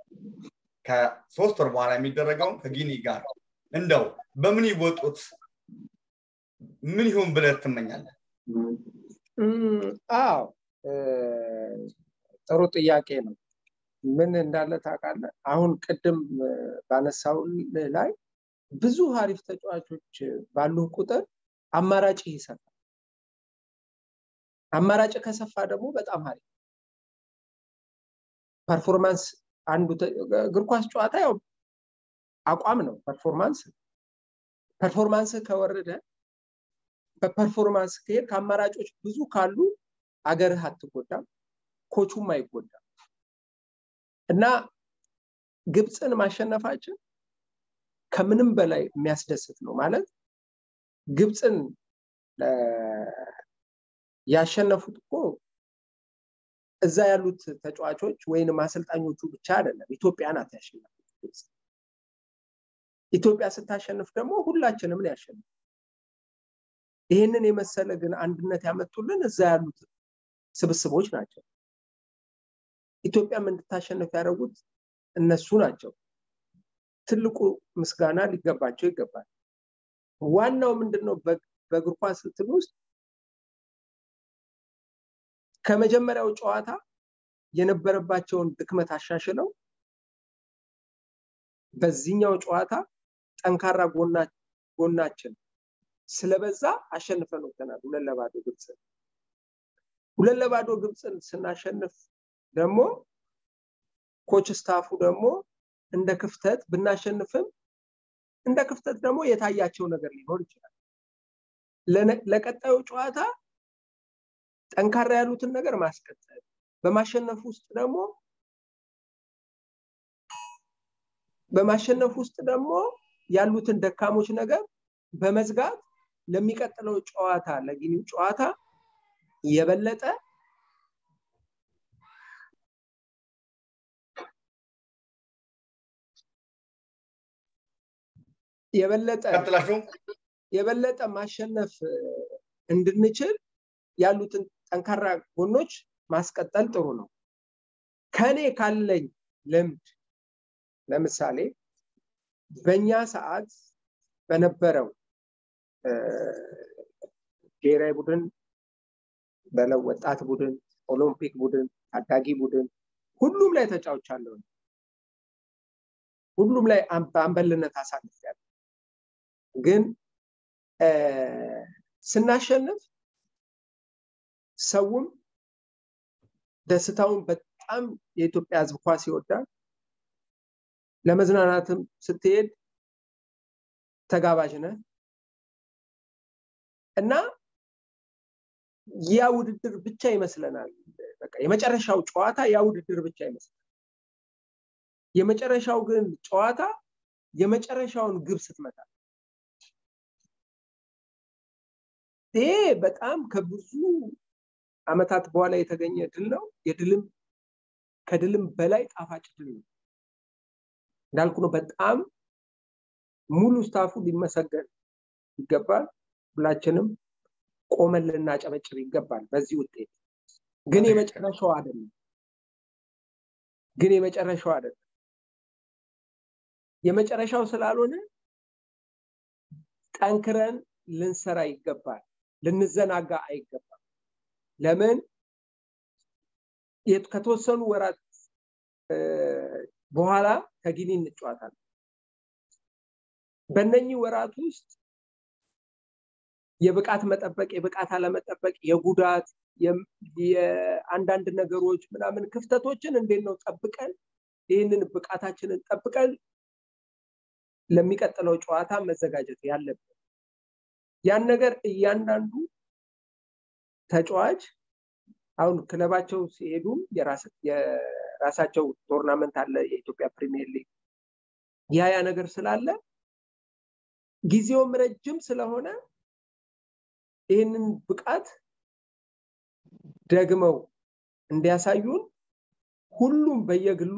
ከ3 ወር በኋላ የሚደረገው ከጊኒ ጋር እንደው በምን ይወጡት ምን ይሁን ብለህ ትመኛለህ አዎ ጥሩ ጥያቄ ነው ምን እንዳለ ታውቃለህ አሁን ቅድም ባነሳው ላይ ብዙ ሀሪፍ ተጫዋቾች ባሉ ቁጥር አማራጭ ይሰፋል አማራጭ ከሰፋ ደግሞ በጣም ሀሪፍ ፐርፎርማንስ አንዱ እግር ኳስ ጨዋታ ያው አቋም ነው ፐርፎርማንስ ከወረደ በፐርፎርማንስ ከሄድ ከአማራጮች ብዙ ካሉ አገርህ አትጎዳም ኮቹም አይጎዳም እና ግብጽን ማሸነፋችን ከምንም በላይ የሚያስደስት ነው ማለት ግብጽን ያሸነፉት እኮ እዛ ያሉት ተጫዋቾች ወይንም አሰልጣኞቹ ብቻ አይደለም ኢትዮጵያ ናት ያሸነፉት ኢትዮጵያ ስታሸንፍ ደግሞ ሁላችንም ነው ያሸነፉት ይሄንን የመሰለ ግን አንድነት ያመጡልን እዛ ያሉት ስብስቦች ናቸው ኢትዮጵያም እንድታሸንፍ ያደረጉት እነሱ ናቸው ትልቁ ምስጋና ሊገባቸው ይገባል ዋናው ምንድነው በእግር ኳስ እንትን ውስጥ ከመጀመሪያው ጨዋታ የነበረባቸውን ድክመት አሻሽለው በዚህኛው ጨዋታ ጠንካራ ጎናችን ስለበዛ አሸንፈን ወጥተናል 2-2 ግብጽን ስናሸንፍ ደግሞ ኮች ስታፉ ደግሞ እንደ ክፍተት ብናሸንፍም እንደ ክፍተት ደግሞ የታያቸው ነገር ሊኖር ይችላል ለቀጣዩ ጨዋታ ጠንካራ ያሉትን ነገር ማስቀጠል በማሸነፍ ውስጥ ደግሞ ያሉትን ደካሞች ነገር በመዝጋት ለሚቀጥለው ጨዋታ ለጊኒው ጨዋታ የበለጠ ማሸነፍ እንድንችል ያሉትን ጠንካራ ጎኖች ማስቀጠል ጥሩ ነው ከኔ ካለኝ ልምድ ለምሳሌ በእኛ ሰዓት በነበረው ብሔራዊ ቡድን በለወጣት ቡድን ኦሎምፒክ ቡድን ታዳጊ ቡድን ሁሉም ላይ ተጫውቻለሁ ሁሉም ላይ አንበልነት አሳልፌያለሁ ግን ስናሸንፍ ሰውም ደስታውን በጣም የኢትዮጵያ ሕዝብ ኳስ ይወዳል ለመዝናናትም ስትሄድ ተጋባዥ ነህ እና ያ ውድድር ብቻ ይመስለናል በቃ የመጨረሻው ጨዋታ ያ ውድድር ብቻ ይመስላል የመጨረሻው ግን ጨዋታ የመጨረሻውን ግብ ስትመታ ይሄ በጣም ከብዙ አመታት በኋላ የተገኘ ድል ነው ከድልም በላይ ጣፋጭ ድል ነው እንዳልኩ ነው በጣም ሙሉ ስታፉ ሊመሰገን ይገባል ሁላችንም ቆመን ልናጨበጭብ ይገባል በዚህ ውጤት ግን የመጨረሻው አይደለም የመጨረሻው ስላልሆነ ጠንክረን ልንሰራ ይገባል ልንዘናጋ አይገባም ለምን ከተወሰኑ ወራት በኋላ ከጊኒ እንጫወታለን በእነኚህ ወራት ውስጥ የብቃት መጠበቅ የብቃት አለመጠበቅ የጉዳት የአንዳንድ ነገሮች ምናምን ክፍተቶችን እንዴት ነው ጠብቀን ይሄንን ብቃታችንን ጠብቀን ለሚቀጥለው ጨዋታ መዘጋጀት ያለብን ያን ነገር እያንዳንዱ ተጫዋች አሁን ክለባቸው ሲሄዱ የራሳቸው ቶርናመንት አለ የኢትዮጵያ ፕሪሚየር ሊግ ያ ነገር ስላለ ጊዜውም ረጅም ስለሆነ ይሄንን ብቃት ደግመው እንዲያሳዩን ሁሉም በየግሉ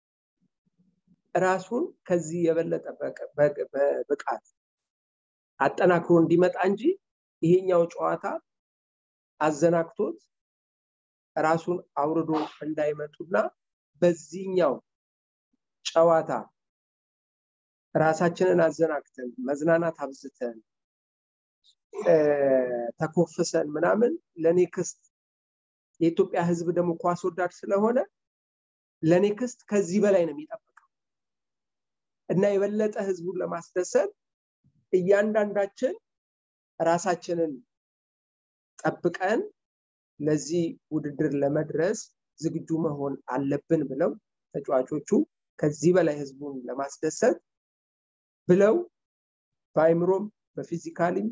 ራሱን ከዚህ የበለጠ በብቃት አጠናክሮ እንዲመጣ እንጂ ይሄኛው ጨዋታ አዘናክቶት ራሱን አውርዶ እንዳይመጡና በዚህኛው ጨዋታ ራሳችንን አዘናክተን መዝናናት አብዝተን ተኮፍሰን ምናምን ለኔክስት የኢትዮጵያ ህዝብ ደግሞ ኳስ ወዳድ ስለሆነ ለኔክስት ከዚህ በላይ ነው የሚጠብቀው እና የበለጠ ህዝቡን ለማስደሰት እያንዳንዳችን ራሳችንን ጠብቀን ለዚህ ውድድር ለመድረስ ዝግጁ መሆን አለብን ብለው ተጫዋቾቹ ከዚህ በላይ ህዝቡን ለማስደሰት ብለው በአይምሮም በፊዚካሊም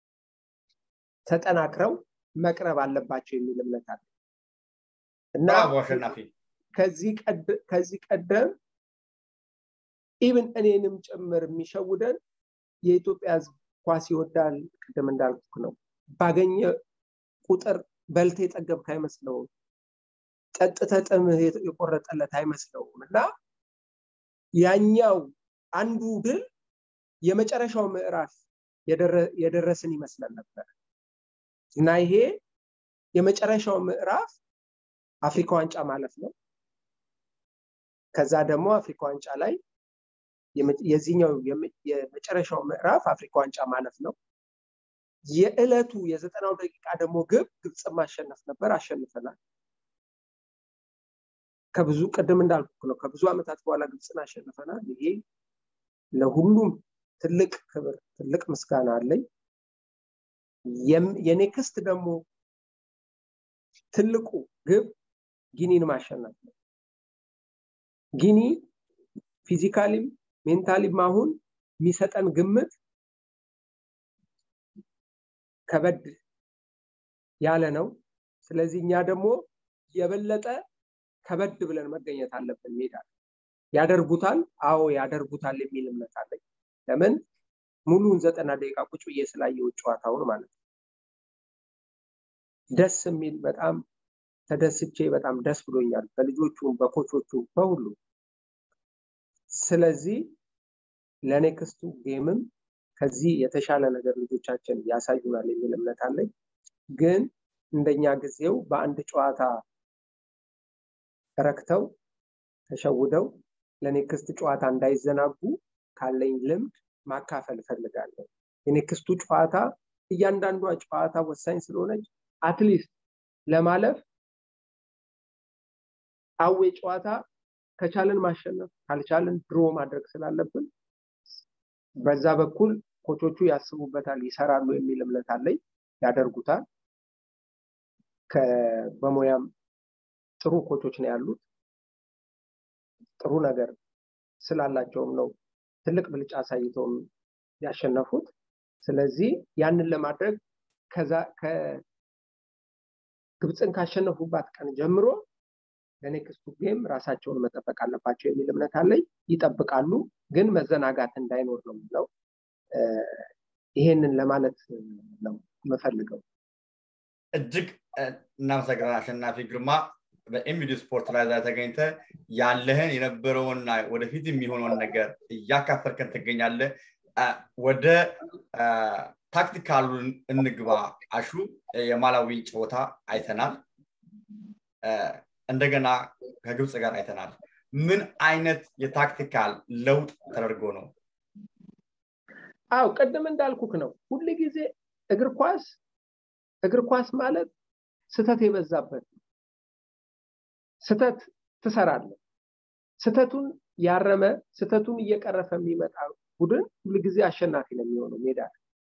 ተጠናክረው መቅረብ አለባቸው የሚል እምነት አለ እና አሸናፊ ከዚህ ቀደም ኢቭን እኔንም ጨምር የሚሸውደን የኢትዮጵያ ህዝብ ኳስ ይወዳል ቅድም እንዳልኩት ነው ባገኘ ቁጥር በልተ የጠገብክ አይመስለውም ጠጥተጥም የቆረጠለት አይመስለውም እና ያኛው አንዱ ድል የመጨረሻው ምዕራፍ የደረስን ይመስላል ነበር እና ይሄ የመጨረሻው ምዕራፍ አፍሪካ ዋንጫ ማለፍ ነው ከዛ ደግሞ አፍሪካ ዋንጫ ላይ የዚህኛው የመጨረሻው ምዕራፍ አፍሪካ ዋንጫ ማለፍ ነው የእለቱ የ90 ደቂቃ ደግሞ ግብጽ ማሸነፍ ነበር አሸንፈናል ከብዙ ቀደም እንዳልኩ ነው ከብዙ አመታት በኋላ ግብጽን አሸንፈናል ይሄ ለሁሉም ትልቅ ክብር ትልቅ ምስጋና አለኝ የኔክስት ደግሞ ትልቁ ግብ ጊኒን ማሸነፍ ነው ጊኒ ፊዚካሊ ሜንታሊ ማሁን የሚሰጠን ግምት ከበድ ያለ ነው ስለዚህኛ ደግሞ የበለጠ ከበድ ብለን መገኘት አለብን ሜዳ ያደርጉታል አዎ ያደርጉታል የሚል እምነት አለኝ ለምን ሙሉን 90 ደቂቃ ቁጭ ብዬ ስላየው ጨዋታውን ማለት ነው ደስ የሚል በጣም ተደስቼ በጣም ደስ ብሎኛል በልጆቹም በኮቾቹ በሁሉ ስለዚህ ለኔክስቱ ጌምም ከዚህ የተሻለ ነገር ልጆቻችን ያሳዩናል የሚል እምነት አለኝ ግን እንደኛ ጊዜው በአንድ ጨዋታ ረክተው ተሸውደው ለኔክስት ጨዋታ እንዳይዘናጉ ካለኝ ልምድ ማካፈል ፈልጋለሁ የኔክስቱ ጨዋታ እያንዳንዱ ጨዋታ ወሳኝ ስለሆነች አትሊስት ለማለፍ አዌ ጨዋታ ከቻለን ማሸነፍ ካልቻለን ድሮ ማድረግ ስላለብን በዛ በኩል ኮቾቹ ያስቡበታል ይሰራሉ የሚል እምነት አለኝ ያደርጉታል በሞያም ጥሩ ኮቾች ነው ያሉት ጥሩ ነገር ስላላቸውም ነው ትልቅ ብልጫ ሳይተው ያሸነፉት ስለዚህ ያንን ለማድረግ ከዛ ከግብጽን ካሸነፉባት ቀን ጀምሮ ለኔክስቱ ጌም ራሳቸውን መጠበቅ አለባቸው የሚል እምነት አለኝ ይጠብቃሉ ግን መዘናጋት እንዳይኖር ነው ነው ይሄንን ለማለት ነው መፈልገው እጅግ እናመሰግናለን አሸናፊ ግርማ በኤምዲስፖርት ላይ ተገኝተ ያለህን የነበረውና ወደፊት የሚሆነውን ነገር ያካፈርከን ትገኛለህ ወደ ታክቲካሉን እንግባ አሹ የማላዊ ጨዋታ አይተናል እንደገና ከግብጽ ጋር አይተናል ምን አይነት የታክቲካል ለውጥ ተደርጎ ነው አው ቀደም እንዳልኩክ ነው ሁሉ ጊዜ እግር ኳስ ማለት ስተት የበዛበት ስተት ተሰራለ ስተቱን ያረመ ስተቱን እየቀረፈ የሚመጣ ቡድን ሁሉ ጊዜ አሸናፊ ነው የሚሆነው ሜዳ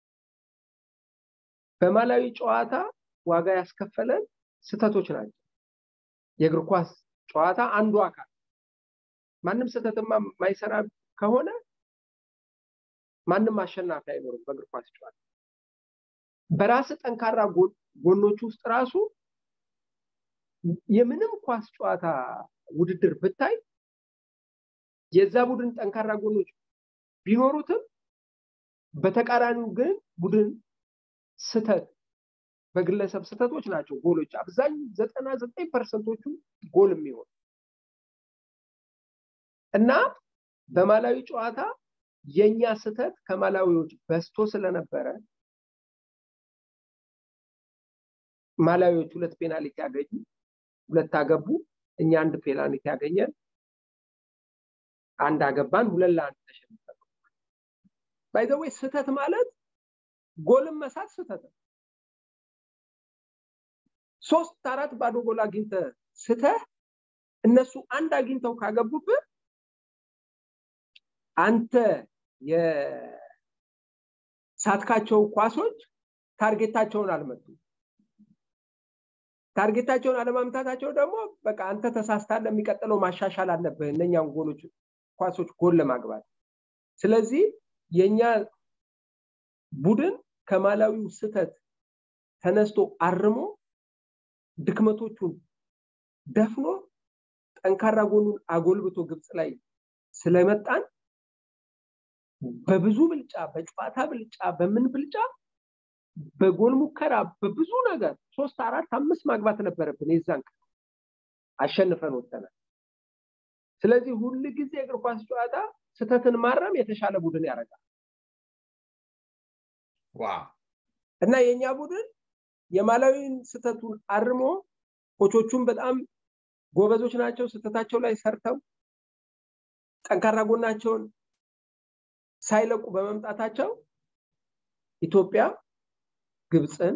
በማላዊ ጨዋታ ዋጋ ያስከፈለን ስተቶች ናቸው የእግር ኳስ ጨዋታ አንዱ አካል ማንንም ስተትማ ማይሰራ ከሆነ ማንንም አሸናፊ አይኖርም በእግር ኳስ ጨዋታ በራስ ጠንካራ ጎኖች ውስጥ ራሱ የምንም ኳስ ጨዋታ ውድድር ብታይ የዛ ቡድን ጠንካራ ጎኖች ቢኖሩትም በተቃራኒው ግን ቡድን ስተት በግለሰብ ስተቶች ናቸው ጎሎች አብዛኛው 99%ዎቹ ጎል የሚሆን እና በማላዊ ጨዋታ የኛ ስተት ከማላዊዎች በስቶ ስለነበረ ማላዊዎች ሁለት ፔናልቲ ያገኙ ሁለት አገቡ እኛ አንድ ፔናልቲ ያገኘን አንድ አገባን ሁለት ለአንድ ተሸንፈን ባይ ዘ ዌይ ስተት ማለት ጎልም መሳት ስተት 3-4 ባዶ ጎል አግኝተ ስተህ እነሱ አንድ አግኝተው ካገቡበት አንተ የሳትካቸው ኳሶች ታርጌታቸውን አልመቱ ታርጌታቸውን አለማምታታቸው ደግሞ በቃ አንተ ተሳስታለ የሚቀጥለው ማሻሻል አለበት እነኛን ጎሎች ኳሶች ጎል ለማግባት ስለዚህ የኛ ቡድን ከማላዊው ስተት ተነስቶ አርሞ ድክመቶቹን ደፍኖ ጠንካራ ጎኑን አጎልብቶ ግብጽ ላይ ስለመጣን በብዙ ብልጫ በጨዋታ ብልጫ በምን ብልጫ በጎል ሙከራ በብዙ ነገር 3-4-5 ማግባት ነበርብን የዛን አሸንፈን ወጣናል ስለዚህ ሁሉ ጊዜ እግር ኳስ ጨዋታ ስተትን ማረም የተሻለ ቡድን ያረጋል ዋው እና የኛ ቡድን የማላዊን ስተቱን አርሞ ኮቾቹን በጣም ጎበዞች ናቸው ስተታቸው ላይ ሰርተው ጠንካራ ጎናቸውን ሳይለቁ በመምጣታቸው ኢትዮጵያ ግብጽን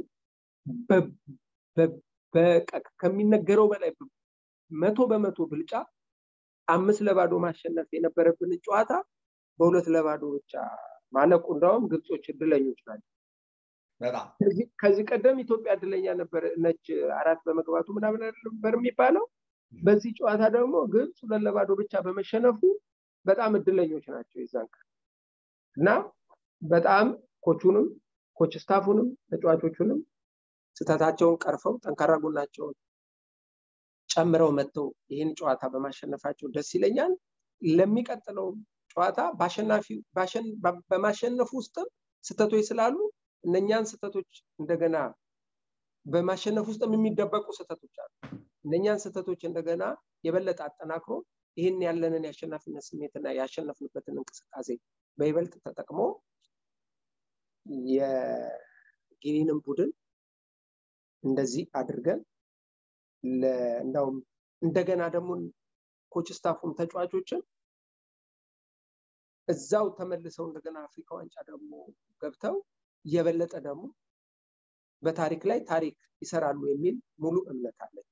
ከሚነገረው በላይ 100% ብልጫ 5-0 ማሸነፍ የነበረብን ጨዋታ በ2-0 ብቻ ማለቁ እንደውም ግብጾች እድለኞች ናቸው በጣም ከዚህ ቀደም ኢትዮጵያ እድለኛ ነበር ነች 4 በመግባቱ ምናምን ነበር የሚባለው በዚህ ጨዋታ ደግሞ ግብጽ 2-0 ብቻ በመሸነፉ በጣም እድለኞች ናቸው ይዛን እና በጣም ኮቹንም ኮች ስታፉንም ተጫዋቾቹንም ስተታቸውን ቀርፈው ጠንካራ ጎናቸውን ጨምረው መጥተው ይሄን ጨዋታ በማሸነፋቸው ደስ ይለኛል ለሚቀጥለው ጨዋታ በማሸነፍ ውስጥ ስተቶች ስላሉ እነኛን ስተቶች እንደገና በማሸነፍ ውስጥ የሚደበቁ ስተቶች አሉ እነኛን ስተቶች እንደገና የበለጠ አጠናክሮ ይሄን ያለንን ያሸናፊነት ስሜትና ያሸነፍንበትን እንቅስቃሴ በይበልጥ ተጠቅሞ የጊኒንም ቡድን እንደዚህ አድርገን እንደውም እንደገና ደግሞ ኮች ስታፉም ተጫዋቾችን እዛው ተመልሰው እንደገና አፍሪካ ዋንጫ ደግሞ ገብተው የበለጠ ደግሞ በታሪክ ላይ ታሪክ ይሰራሉ የሚል ሙሉ እምነት አለኝ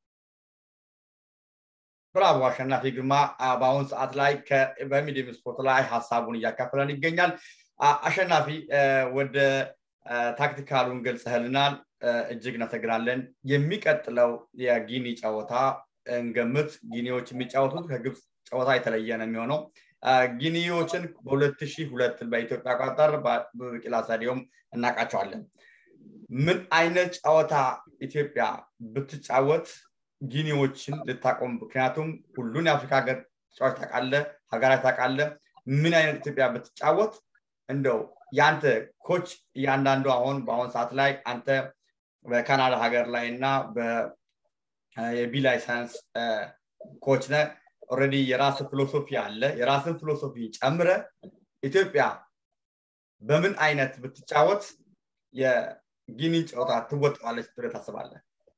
ብራቮ አሸናፊ ግርማ በአሁን ሰዓት ላይ በኤምዲስፖርት ላይ ሐሳቡን ያካፈለን ይገኛል አሸናፊ ወደ ታክቲካሉን ገልጸህልናል እጅግ እናመሰግናለን የሚቀጥለው የጊኒ ጨዋታ እንገምት ጊኒዎች የሚጫወቱት ከግብጽ ጨዋታ የተለየ ነው የሚሆነው ጊኒዎችን በ2002 በኢትዮጵያ አቆጣጠር በቂላ ስታዲየም እናቃቸዋለን ምን አይነት ጨዋታ ኢትዮጵያ ብትጫወት ጊኒዎችን ልታቆም ምክንያቱም ሁሉን የአፍሪካ ሀገር ተጫዋች ታውቃለህ ሀገራት ታውቃለህ ምን አይነት ኢትዮጵያ ብትጫወት እንደው ያንተ ኮች ያንዳንዱ አሁን በአሁን ሰዓት ላይ አንተ በካናዳ ሀገር ላይና በየቢ ላይሰንስ ኮች ነህ ኦሬዲ የራስ ፊሎሶፊ አለ የራስን ፊሎሶፊ ጨምረ ኢትዮጵያ በምን አይነት ብትጫወት የጊኒ ጨዋታ ትወጣለች ብለህ ታስባለህ?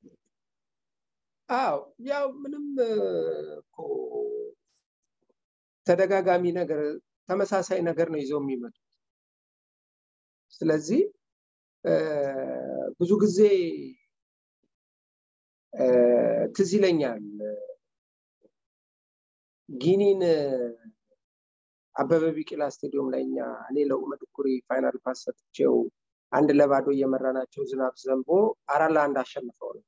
አዎ ያው ምንም ተደጋጋሚ ነገር ተመሳሳይ ነገር ነው ይዘው የሚመጡት ስለዚህ ብዙ ጊዜ ትዝ ይለኛል ጊኒን አበበ ቢቂላ ስታዲየም ላይኛ እኔ ለኡመድ ኩሪ ፋይናል ፓስ ሰጥቼው 1-0 እየመራናቸው ዝናብ ዘንቦ 4-1 አሸንፈው ነው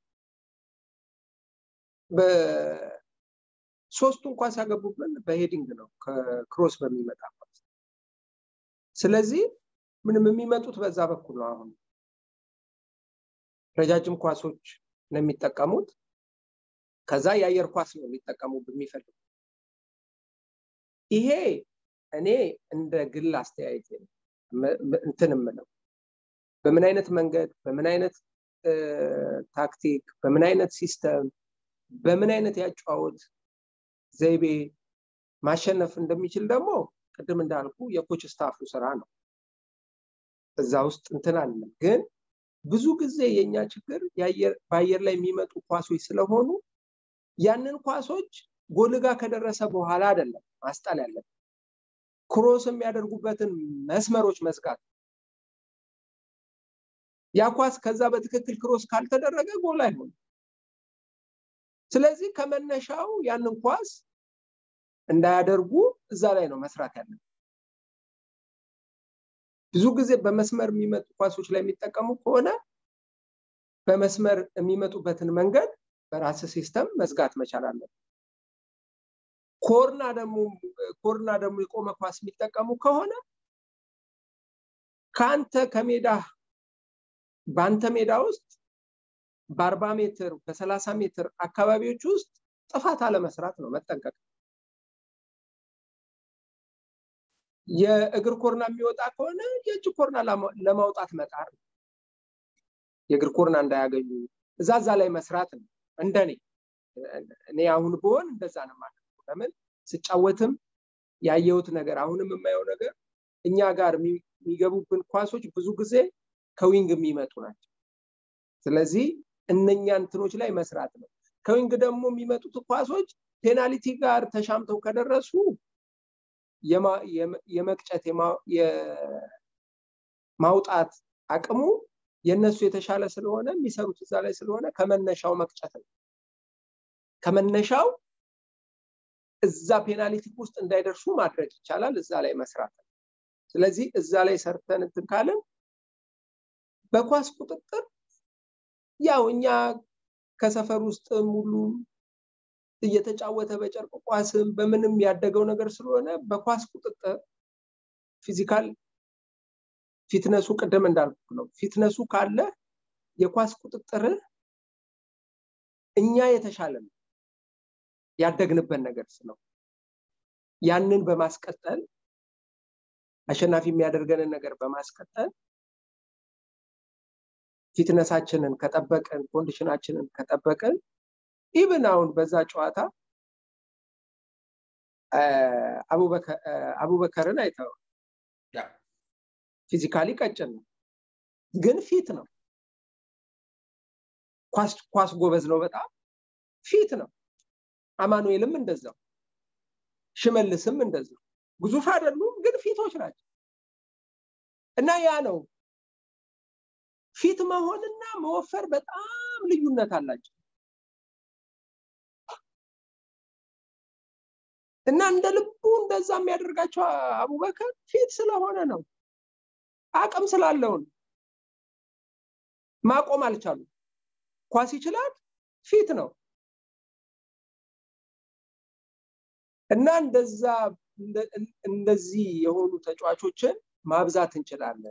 በሶስቱ እንኳን ሲያገቡብን በሄዲንግ ነው ከክሮስ በሚመጣ ስለዚህ ምንም የሚመጡት በዛ በኩል ነው አሁን ረጃጅም ኳሶች ነው የሚጠቀሙት ከዛ የአየር ኳስ ነው የሚጠቀሙ በሚፈልጉ ይሄ እኔ እንደ ግል አስተያየት እንትንም ነው በምን አይነት መንገድ በምን አይነት ታክቲክ በምን አይነት ሲስተም በምን አይነት ያጫወት ዘይቤ ማሸነፍ እንደሚችል ደግሞ ቅድም እንዳልኩ የኮች ስታፉ ስራ ነው እዛ ውስጥ እንትን አለ ግን ብዙ ጊዜ የኛ ችግር በአየር ላይ የሚመጡ ኳሶች ስለሆኑ ያንን ኳሶች ጎልጋ ከደረሰ በኋላ አይደለም ማስጣል ያለበት ክሮስ የሚያደርጉበትን መስመሮች መዝጋት ያ ኳስ ከዛ በትክክል ክሮስ ካልተደረገ ጎል አይሆንም ስለዚህ ከመነሻው ያንን ኳስ እንዳያደርጉ እዛ ላይ ነው መስራት ያለበት ብዙ ጊዜ በመስመር የሚመጡ ኳሶች ላይ የሚጠቀሙ ከሆነ በመስመር የሚመጡበትን መንገድ በራስ ሲስተም መዝጋት መቻል አለበት ኮርና ደግሞ የቆመ ኳስ የሚጠቀሙ ከሆነ ካንተ ከሜዳ ባንተ ሜዳ ውስጥ በ40 ሜትር በ30 ሜትር አካባቢዎች ውስጥ ጥፋት አለ መስራት ነው መጠንቀቅ የእግር ኮርና የሚወጣ ከሆነ የእጅ ኮርና ለማውጣት መጣር የእግር ኮርና እንዳያገኙ እዛዛ ላይ መስራት ነው እንደኔ እኔ አሁን በሆን እንደዛ ነው ማለት ለምን ሲጫወትም ያየሁት ነገር አሁንም የማየው ነገር እኛ ጋር የሚገቡብን ኳሶች ብዙ ጊዜ ከዊንግ የሚመጡ ናቸው ስለዚህ እነኛ እንትኖች ላይ መስራት ነው ከዊንግ ደግሞ የሚመጡት ኳሶች ፔናልቲ ጋር ተሻምተው ከደረሱ የመቅጨት የማውጣት አቅሙ የነሱ የተሻለ ስለሆነ የሚሰሩት እዛ ላይ ስለሆነ ከመነሻው መቅጨት ነው ከመነሻው እዛ ፔናልቲ ውስጥ እንዳይደርሱ ማድረግ ይቻላል እዛ ላይ መስራት ነው ስለዚህ እዛ ላይ ሰርተን እንትን ካለን በኳስ ቁጥጥር ያው እኛ ከሰፈር ውስጥ ሙሉ እየተጫወተ በጨርቅ ኳስም በምንም ያደገው ነገር ስለሆነ በኳስ ቁጥጥር ፊዚካል ፊትነሱ ቀደም እንዳልኩ ነው ፊትነሱ ካለ የኳስ ቁጥጥር እኛ የተሻለ ነው ያደግንበት ነገር ነው ያንን በማስቀጠል አሸናፊ የሚያደርገንን ነገር በማስቀጠል ፊትነሳችንን ከጠበቀን ኮንዲሽናችንን ከጠበቀን ኢቭን አሁን በዛ ጨዋታ አቡበከርን አይተው ፊዚካሊ ቀጭን ነው ግን ፊት ነው ኳስ ጎበዝ ነው በጣም ፊት ነው አማኑኤልም እንደዛው ሽመልስም እንደዛው ግዙፍ አይደሉም ግን ፊቶች ናቸው እና ያ ነው ፊት መሆንና መወፈር በጣም ልዩነት አላቸው እና እንደልቡ እንደዛ የሚያደርጋቸው አቡበከር ፊት ስለሆነ ነው አቅም ስላለው ማቆም አልቻሉ ኳስ ይችላል ፊት ነው እና እንደዚህ የሆኑ ተጫዋቾችን ማብዛት እንችላለን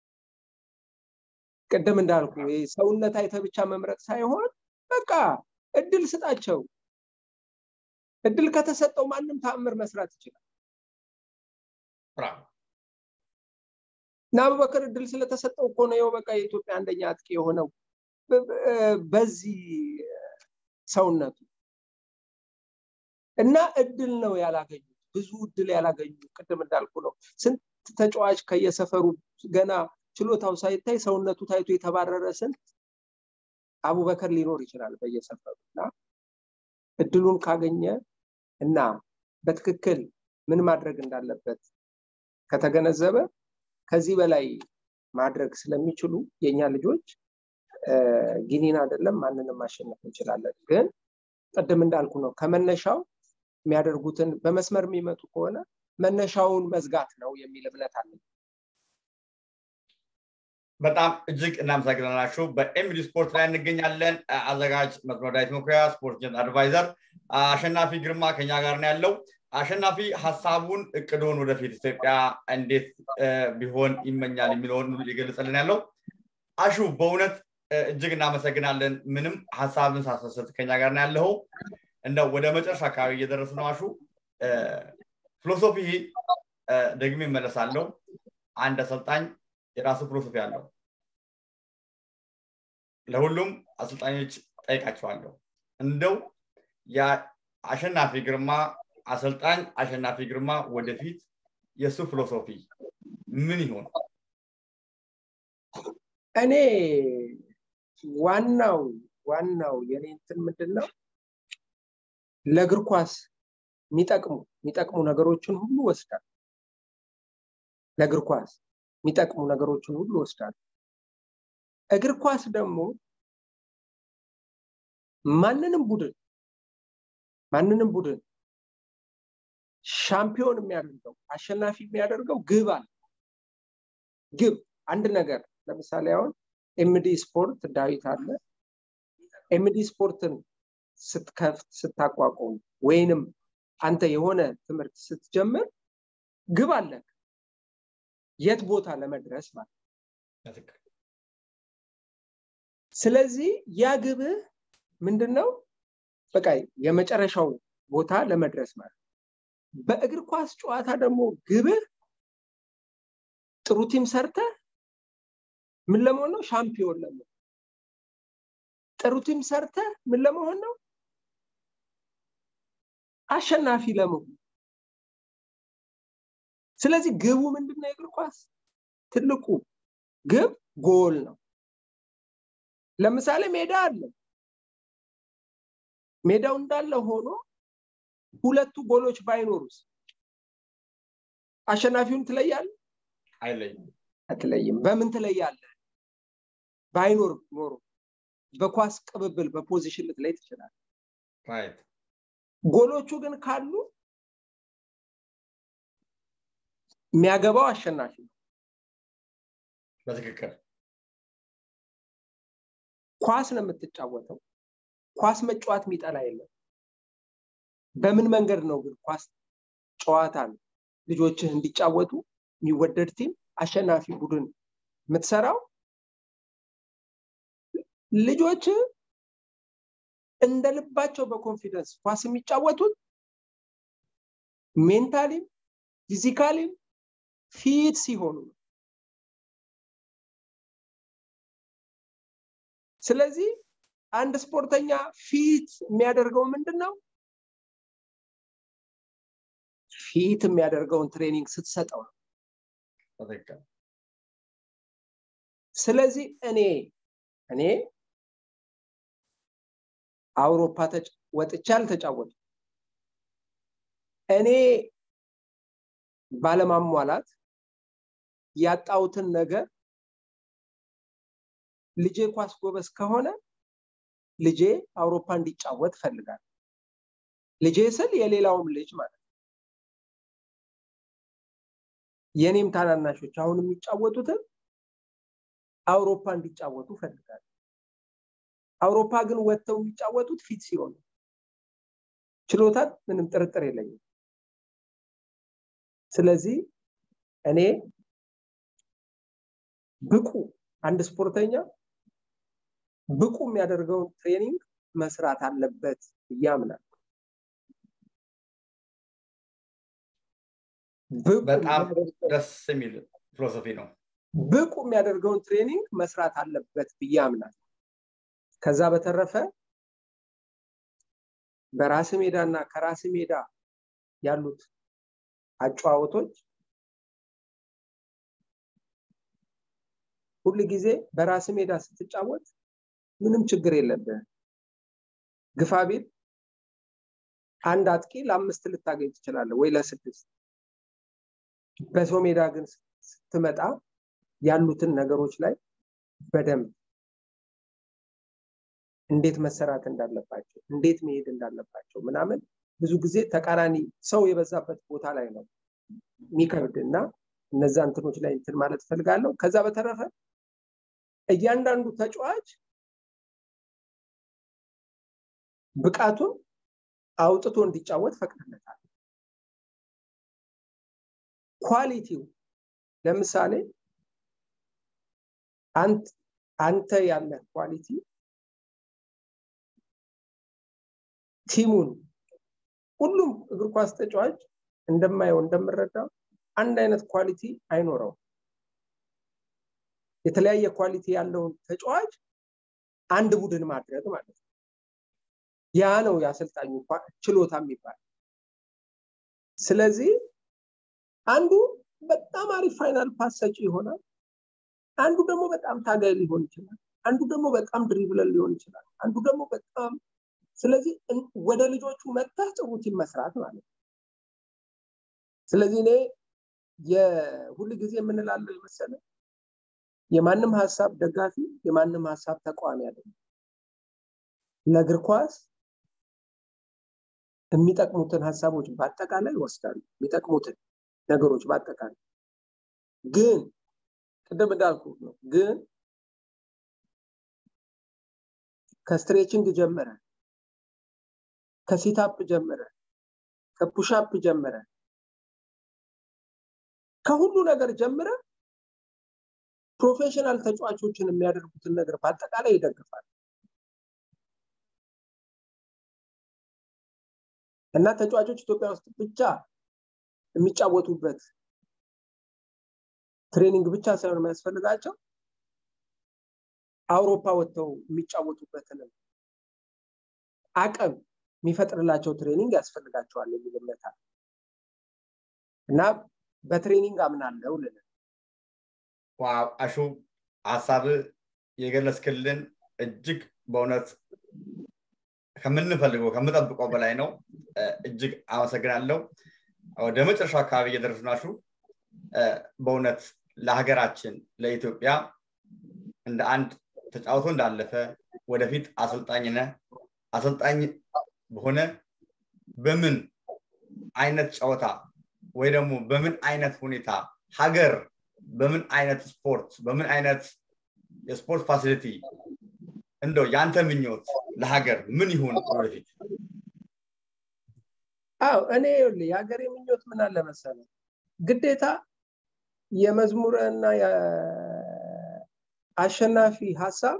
ቀደም እንዳልኩ ሰውነት አይተ ብቻ መምረጥ ሳይሆን በቃ እድል ስጣቸው እድል ከተሰጠው ማንንም ተአምር መስራት ይችላል ብራቮ ናቡበከር እድል ስለተሰጠው እኮ ነው በቃ የኢትዮጵያ አንደኛ አጥቂ የሆነው በዚህ ሰውነቱ እና እድል ነው ያላገኙ ብዙ እድል ያላገኙ ቅድም እንዳልኩ ነው ስንት ተጫዋች ከየሰፈሩ ገና ችሎታው ሳይታይ ሰውነቱ ታይቶ የተባረረ ስንት አቡበከር ሊኖር ይችላል በየሰፈሩና እድሉን ካገኘ እና በትክክል ምን ማድረግ እንዳለበት ከተገነዘበ ከዚህ በላይ ማድረግ ስለሚችሉ የኛ ልጆች ጊኒን አይደለም ማንንም ማሸነፍ እንችላለን ግን ቀደም እንዳልኩ ነው ከመነሻው የሚያደርጉትን በመስመር የሚመጡ ከሆነ መነሻውን መዝጋት ነው የሚል እምነት አለ በጣም እጅግ እናመሰግናላችሁ በኤምዲስፖርት ላይ እንገኛለን አዘጋጅ መስመርዳይት መኩሪያ ስፖርት ጀን አድቫይዘር አሸናፊ ግርማ ከኛ ጋር ነው ያለው አሸናፊ ሐሳቡን እቅዱን ወደፊት ኢትዮጵያ እንዴት ቢሆን ይመኛል የሚለውን ይገልጽልን ያለው አሹ በእውነት እጅግ እናመሰግናለን ምንም ሐሳብን ሳሰሰት ከኛ ጋር ነው ያለው እንደው ወደ መጨረሻ አካባቢ እየደረስን ነው አሹ ፊሎሶፊ ደግሜ መለሳለሁ አንድ አሰልጣኝ የራሱ ፊሎሶፊ አለው ለሁሉም አሰልጣኞች ጠይቃቸዋለሁ እንደው ያ አሸናፊ ግርማ አሰልጣኝ አሸናፊ ግርማ ወደፊት የሱ ፊሎሶፊ ምን ይሆን እኔ ዋናው የኔ እንትን ምንድነው ለእግር ኳስ የሚጠቅሙ ነገሮችን ሁሉ ወስዳል ለእግር ኳስ የሚጠቅሙ ነገሮችን ሁሉ ወስዳል እግር ኳስ ደግሞ ማንንም ቡድን ሻምፒዮን የሚያደርገው አሸናፊ የሚያደርገው ግብ አንድ ነገር ለምሳሌ አሁን MDsport ዳዊት አለ MDsporትን ስትከፍት ስታቋቁም ወይንም አንተ የሆነ ትምህርት ስትጀምር ግብ አለ የት ቦታ ለመድረስ ማለት ስለዚህ ያ ግብ ምንድነው በቃ የመጨረሻው ቦታ ለመድረስ ማለት በእግር ኳስ ጨዋታ ደግሞ ግብ ጥሩ ቲም ሰርተ ምን ለመሆን ነው ሻምፒዮን ለመሆን ጥሩ ቲም ሰርተ ምን ለመሆን ነው አሸናፊ ለመሆን ስለዚህ ግቡ ምንድነው የእግር ኳስ ትልቁ ግብ ጎል ነው ለምሳሌ ሜዳ አለ ሜዳው እንዳለ ሆኖ ሁለቱ ጎሎች ባይኖሩስ አሸናፊውን ትለያል አይለይም በምን ትለያለ ባይኖር ኖሮ በኳስ ቅብብል በፖዚሽን ላይ ትችላል ራይት ጎሎቹ ግን ካሉ የሚያገባው አሸናፊ ነው በትክክል ኳስ ነው የምትጫወተው ኳስ መጫወት የሚጠላ የለም በምን መንገድ ነው ግን ኳስ ጨዋታን ልጆችህ እንዲጫወቱ የሚወደድ ቲም አሸናፊ ቡድን የምትሰራው ልጆች እንደልባቸው በኮንፊደንስ ኳስ የሚጫወቱት ሜንታሊ ፊዚካሊ ፊት ሲሆኑ ስለዚህ አንድ ስፖርተኛ ፊት የሚያደርገው ምንድነው ፊት የሚያደርገውን ትሬኒንግ ስትሰጠው ነው በትክክል ስለዚህ እኔ አውሮፓ ወጥቻል ተጫወቱ እኔ ባለማሟላት ያጣውትን ነገር ልጄ ኳስ ጎበዝ ከሆነ ልጄ አውሮፓ እንዲጫወት ፈልጋል ልጄ ስል የሌላውም ልጅ ማለት የኔም ታናናሾች አሁን የሚጫወቱት አውሮፓ እንዲጫወቱ ፈልጋል አውሮፓ ግን ወጥተው የሚጫወቱት ፊት ሲሆኑ ችሎታ ምንም ጥርጥር የለኝም ስለዚህ እኔ ብቁ አንድ ስፖርተኛ ብቁ የሚያደርገው ትሬኒንግ መስራት አለበት ያምናል በጣም ደስ የሚል ፊሎሶፊ ነው ብቁ የሚያደርገውን ትሬኒንግ መስራት አለበት ያምናል ከዛ በተረፈ በራስ ሜዳና ከራስ ሜዳ ያሉት አጫዋወቶች ሁሉ ጊዜ በራስ ሜዳ ስትጫወት ምንም ችግር የለብህ ግፋቢል አንድ አጥቂ ለ5 ልታገኝ ትችላለህ ወይ ለ6 በሰው ሜዳ ግን ስትመጣ ያሉትን ነገሮች ላይ በደንብ እንዴት መሰራት እንዳለባቸው እንዴት መሄድ እንዳለባቸው ምናምን ብዙ ጊዜ ተቃራኒ ሰው የበዛበት ቦታ ላይ ነው ሚከብድና እነዛ እንትኖች ላይ እንትን ማለት ፈልጋለሁ ከዛ በተረፈ እያንዳንዱ ተጫዋች ብቃቱን አውጥቶ እንዲጫወት ፈቅድለታል ኳሊቲው ለምሳሌ አንተ ያለ ኳሊቲ ቲሙን ሁሉም እግር ኳስ ተጫዋች እንደማየው እንደምረዳው አንድ አይነት ኳሊቲ አይኖረው የተለያየ ኳሊቲ ያለው ተጫዋች አንድ ቡድን ማድረግ ማለት ነው ያ ነው ያሰልጣኙ ችሎታ የሚባል ስለዚህ አንዱ በጣም አሪፍ ፋይናል ፓስ ሰጪ ይሆናል አንዱ ደግሞ በጣም ታጋይ ሊሆን ይችላል አንዱ ደግሞ በጣም ድሪብለር ሊሆን ይችላል አንዱ ደግሞ በጣም ስለዚህ ወደ ልጆቹ መጣህ ጥሩት ይመስራት ማለት ስለዚህ እኔ የሁሉ ጊዜ የምንላለው መሰለ የማንም ሐሳብ ደጋፊ የማንም ሐሳብ ተቋሚ አይደለም ለእግር ኳስ የሚጠቅሙትን ሐሳቦች በአጠቃላይ ወስዳሉ የሚጠቅሙትን ነገሮች በአጠቃላይ ግን ቅድም እንዳልኩት ነው ግን ከስትሬቺንግ ጀመረ ከሲት አፕ ጀመረ ከፑሽ አፕ ጀመረ ከሁሉ ነገር ጀመረ ፕሮፌሽናል ተጫዋቾችን የሚያደርጉትን ነገር በአጠቃላይ ይደግፋል እና ተጫዋቾች ኢትዮጵያ ውስጥ ብቻ የሚጫወቱበት ትሬኒንግ ብቻ ሳይሆን የሚያስፈልጋቸው አውሮፓ ወጥተው የሚጫወቱበትን አቅም የሚፈጥርላቸው ትሬኒንግ ያስፈልጋቸዋል የሚልመታል እና በትሬኒንግ አምናለሁ ለለ ዋው አሹ ሐሳብ የገለጽክልን እጅግ በእውነት ከምንፈልገው ከምንጠብቀው በላይ ነው እጅግ አመሰግናለሁ ወደ መጨረሻው አካባቢ እየደረስናችሁ በእውነት ለሀገራችን ለኢትዮጵያ እንደ አንድ ተጫውቶ እንዳለፈ ወደፊት አሰልጣኝ በሆነ በምን አይነት ጨዋታ ወይ ደግሞ በምን አይነት ሁኔታ ሀገር በምን አይነት ስፖርት በምን አይነት የስፖርት ፋሲሊቲ እንደው ያንተ ምኞት ለሀገር ምን ይሁን ወደፊት እኔ የሀገሬ ምኞት ምን አለ መሰለህ ግዴታ የመዝሙርና የአሸናፊ ሐሳብ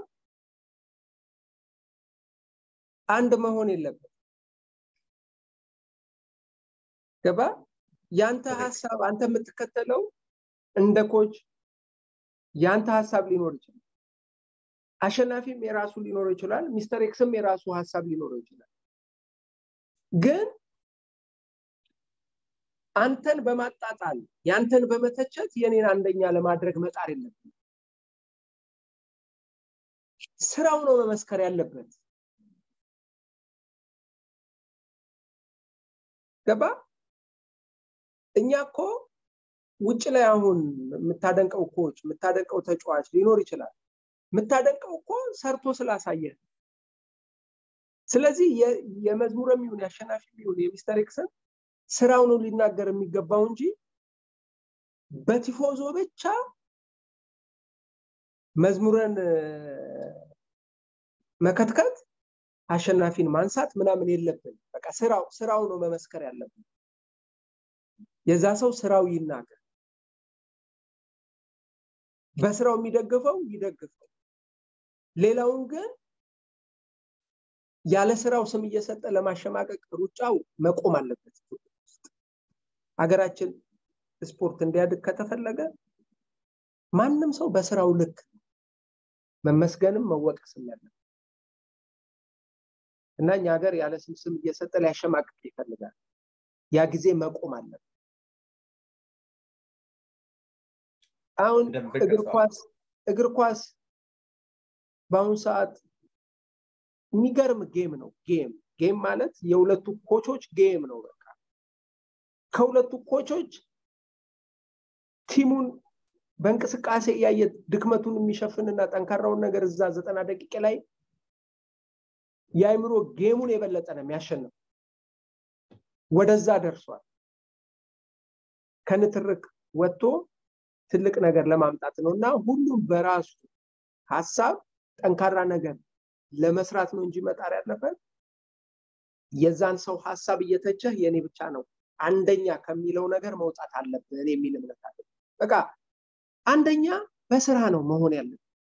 አንድ መሆን የለበት ገባ ያንተ ሐሳብ አንተ የምትከተለው እንደ ኮች ያንተ ሐሳብ ሊኖር ይችላል አሸናፊም የራሱ ሊኖር ይችላል ሚስተር ኤክስም የራሱ ሐሳብ ሊኖር ይችላል ግን አንተን በማጣጣል ያንተን በመተቸት የኔን አንደኛ ለማድረግ መጣር የለብም ስራው ነው መመስከር ያለበት ገባ እኛኮ ውጭ ላይ አሁን የምታደንቀው ኮች የምታደንቀው ተጫዋች ሊኖር ይችላል የምታደንቀው እኮ ሰርቶ ስላሳየ ስለዚህ የመዝሙርም ይሁን ያሸናፊም ይሁን የሚስተር ኤክስን ስራው ነው ሊናገር የሚገባው እንጂ በቲፎዞ ብቻ መዝሙርን መከትከት አሸናፊን ማንሳት ምናምን የለብን በቃ ስራው ነው መመስከር ያለብን የዛ ሰው ስራው ይናገር በስራው የሚደግፈው ይደግፈው ሌላውን ግን ያለ ስራው ስም እየሰጠ ለማሸማቀቅ ሩጫው መቆም አለበት ሀገራችን ስፖርት እንዲያድግ ከተፈለገ ማንንም ሰው በስራው ልክ መመስገንም መወቀስም ያለበት እና እኛ ሀገር ያለ ስም እየሰጠ ሊያሸማቅቅ ይፈልጋል ያ ጊዜ መቆም አለበት አሁን እግር ኳስ በአሁኑ ሰዓት የሚገርም ጌም ነው ጌም ማለት የሁለቱ ኮቾች ጌም ነው በቃ ከሁለቱ ኮቾች ቲሙን በእንቅስቃሴ ያየ ድክመቱን የሚሸፍንና ጠንካራውን ነገር እዛ 90 ደቂቃ ላይ ያይምሮ ጌሙን የበለጠ ነው የሚያሸንፍ ወደዛ ደርሷል ከንትርክ ወጥቶ ትልቅ ነገር ለማምጣት ነውና ሁሉም በራሱ ሐሳብ ጠንካራ ነገር ለመስራት ነው እንጂ መጣር ያለበት የዛን ሰው ሐሳብ እየተቸህ የኔ ብቻ ነው አንደኛ ከሚለው ነገር መውጣት አለብን የሚል እምነት አለ በቃ አንደኛ በስራ ነው መሆን ያለበት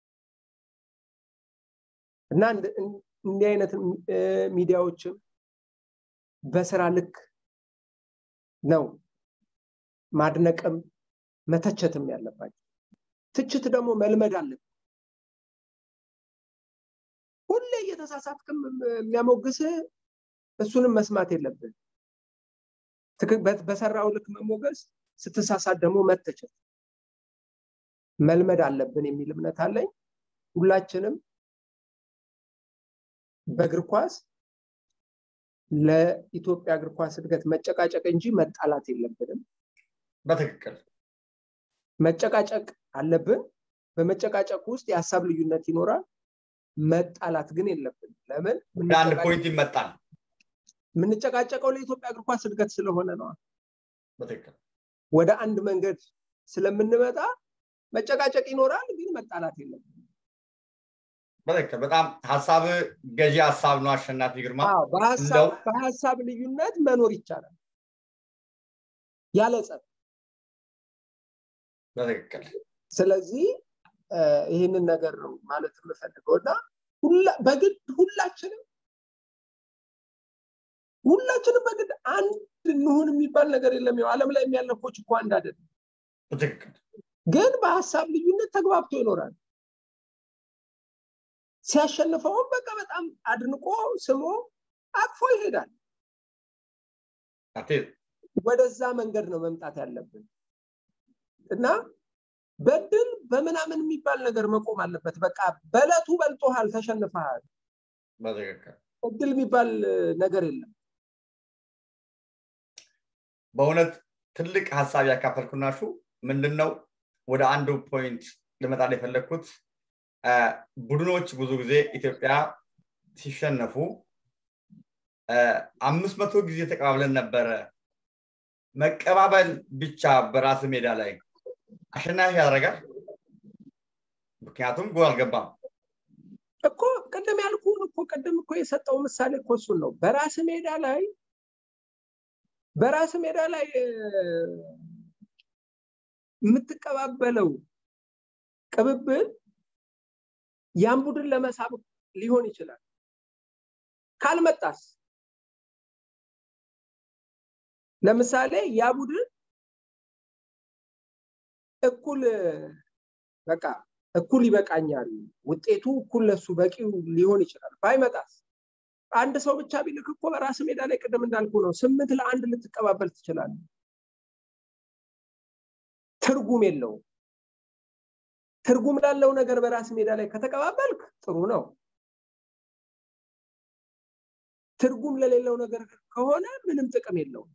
እና እንዲህ አይነት ሚዲያዎችም በስራ ልክ ነው ማድነቅም መተቸትም ያለባቸው ትችት ደግሞ መልመድ አለበት ሁሌ እየተሳሳትክም የሚያሞግስ እሱንም መስማት የለብን በሰራው ልክ መሞገስ ስትሳሳት ደግሞ መተቸት መልመድ አለብን የሚል እምነት አለኝ ሁላችንም በእግር ኳስ ለኢትዮጵያ እግር ኳስ እድገት መጨቃጨቅ እንጂ መጣላት የለብንም በትክክል መጨቃጨቅ አለብን በመጨቃጨቅ ውስጥ የሐሳብ ልዩነት ይኖራል መጣላት ግን የለብን ለምን አንድ ፖይንት ይመጣል ምንጨቃጨቀው ለኢትዮጵያ እግር ኳስ እድገት ስለሆነ ነው በትክክል ወደ አንድ መንገድ ስለምንመጣ መጨቃጨቅ ይኖራል ግን መጣላት የለብን በትክክል በጣም ሐሳብ ገዢ ሐሳብ ነው አሸናፊ ግርማ በሐሳብ ልዩነት መኖር ይቻላል ያለ ጸብ በትክክል ስለዚህ ይሄንን ነገር ነው ማለት የምፈልገውና በግድ ሁላችንም በግድ አንድ እንሁን የሚባል ነገር የለም ያው ዓለም ላይ የሚያለፎች እኮ አንድ አይደለም በትክክል ግን በሐሳብ ልዩነት ተግባብቶ ይኖራል ሲያሸንፈው በቃ በጣም አድንቆ ስሞ አቅፎ ይሄዳል ወደዛ መንገድ ነው መምጣት ያለብን እና በድል በመናምን የሚባል ነገር መቆም አለበት በቃ በለቱ በልጦሃል ተሸንፈሃል በትክክል በድል የሚባል ነገር የለም በእውነት ትልቅ ሐሳብ ያካፈልኩናሹ ምንድነው ወደ አንዱ ፖይንት ለመጣል የፈለኩት ቡድኖች ብዙ ጊዜ ኢትዮጵያ ሲሸነፉ 500 ጊዜ ተቀባብለን ነበር መቀባበል ብቻ በራስ ሜዳ ላይ አሸናፊ ያደርጋል ምክንያቱም ጎል አልገባም እኮ ቀደም ያልኩህ እኮ ቀደም እኮ የሰጠው ምሳሌ እኮ እሱን ነው በራስ ሜዳ ላይ የምትቀባበለው ቅብብል ያን ቡድን ለመሳብ ሊሆን ይችላል ካልመጣስ ለምሳሌ ያ ቡድን እኩል ይበቃኛል ውጤቱ እኩል ለሱ በቂው ሊሆን ይችላል ባይመጣስ አንድ ሰው ብቻ ቢልክ እኮ በራስ ሜዳ ላይ ቀደም እንዳልኩ ነው 8-1 ልትቀባበል ትችላለህ ትርጉም የለውም ትርጉም ላለው ነገር በራስ ሜዳ ላይ ከተቀባበልክ ጥሩ ነው ትርጉም ለሌለው ነገር ከሆነ ምንም ጥቅም የለውም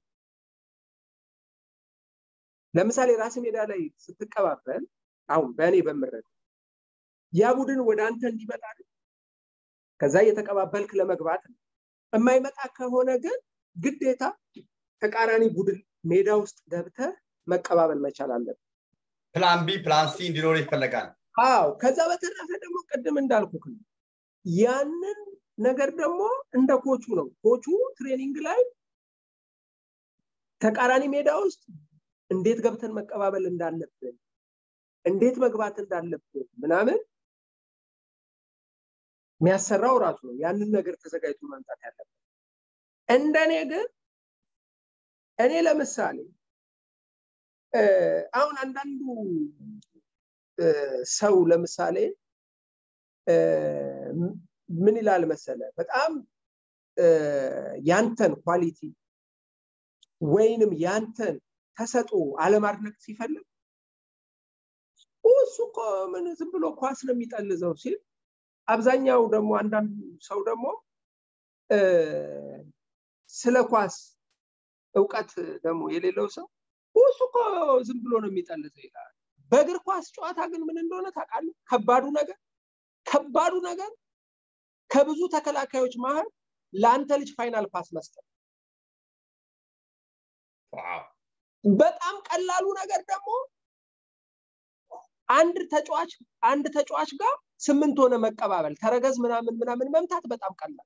ለምሳሌ ራስ ሜዳ ላይ ስትቀባበል አሁን በእኔ በመረጥ ያ ቡድን ወደ አንተ እንዲመጣ ከዛ የተቀባበልክ ለመግባት የማይመጣ ከሆነ ግን ግዴታ ተቃራኒ ቡድን ሜዳ ውስጥ ገብተህ መቀባበል መቻል አለበት ፕላን ቢ ፕላን ሲ እንዲኖር ይፈልጋል ከዛ በተረፈ ደግሞ ቀደም እንዳልኩክ ያንን ነገር ደግሞ እንደ ኮቹ ነው ኮቹ ትሬኒንግ ላይ ተቃራኒ ሜዳ ውስጥ እንዴት ገብተን መቀባበል እንዳለብን እንዴት መግባት እንዳለብን ምናምን የሚያሰራው ራሱ ነው ያንን ነገር ተዘጋጅቶ ማምጣት ያለበት እንደኔ ግን እኔ ለምሳሌ አሁን አንዳንዱ ሰው ለምሳሌ ምን ይላል መሰለ በጣም ያንተን ኳሊቲ ወይንም ያንተን ተሰጦ አለማድነቅ ሲፈልግ እሱ እኮ ምን ዝም ብሎ ኳስ ነው የሚጠልዘው ሲል አብዛኛው ደግሞ አንዳንዱ ሰው ደግሞ ስለ ኳስ ዕውቀት ደግሞ የሌለው ሰው እሱ እኮ ዝም ብሎ ነው የሚጠልዘው ይላል በእግር ኳስ ጨዋታ ግን ምን እንደሆነ ታውቃለህ ከባዱ ነገር ከብዙ ተከላካዮች መሃል ለአንተ ልጅ ፋይናል ፓስ መስጠት ዋው በጣም ቀላሉ ነገር ደግሞ አንድ ተጫዋች ጋር 8 ሆነ መቀባበል ተረገዝ ምናምን መምታት በጣም ቀላል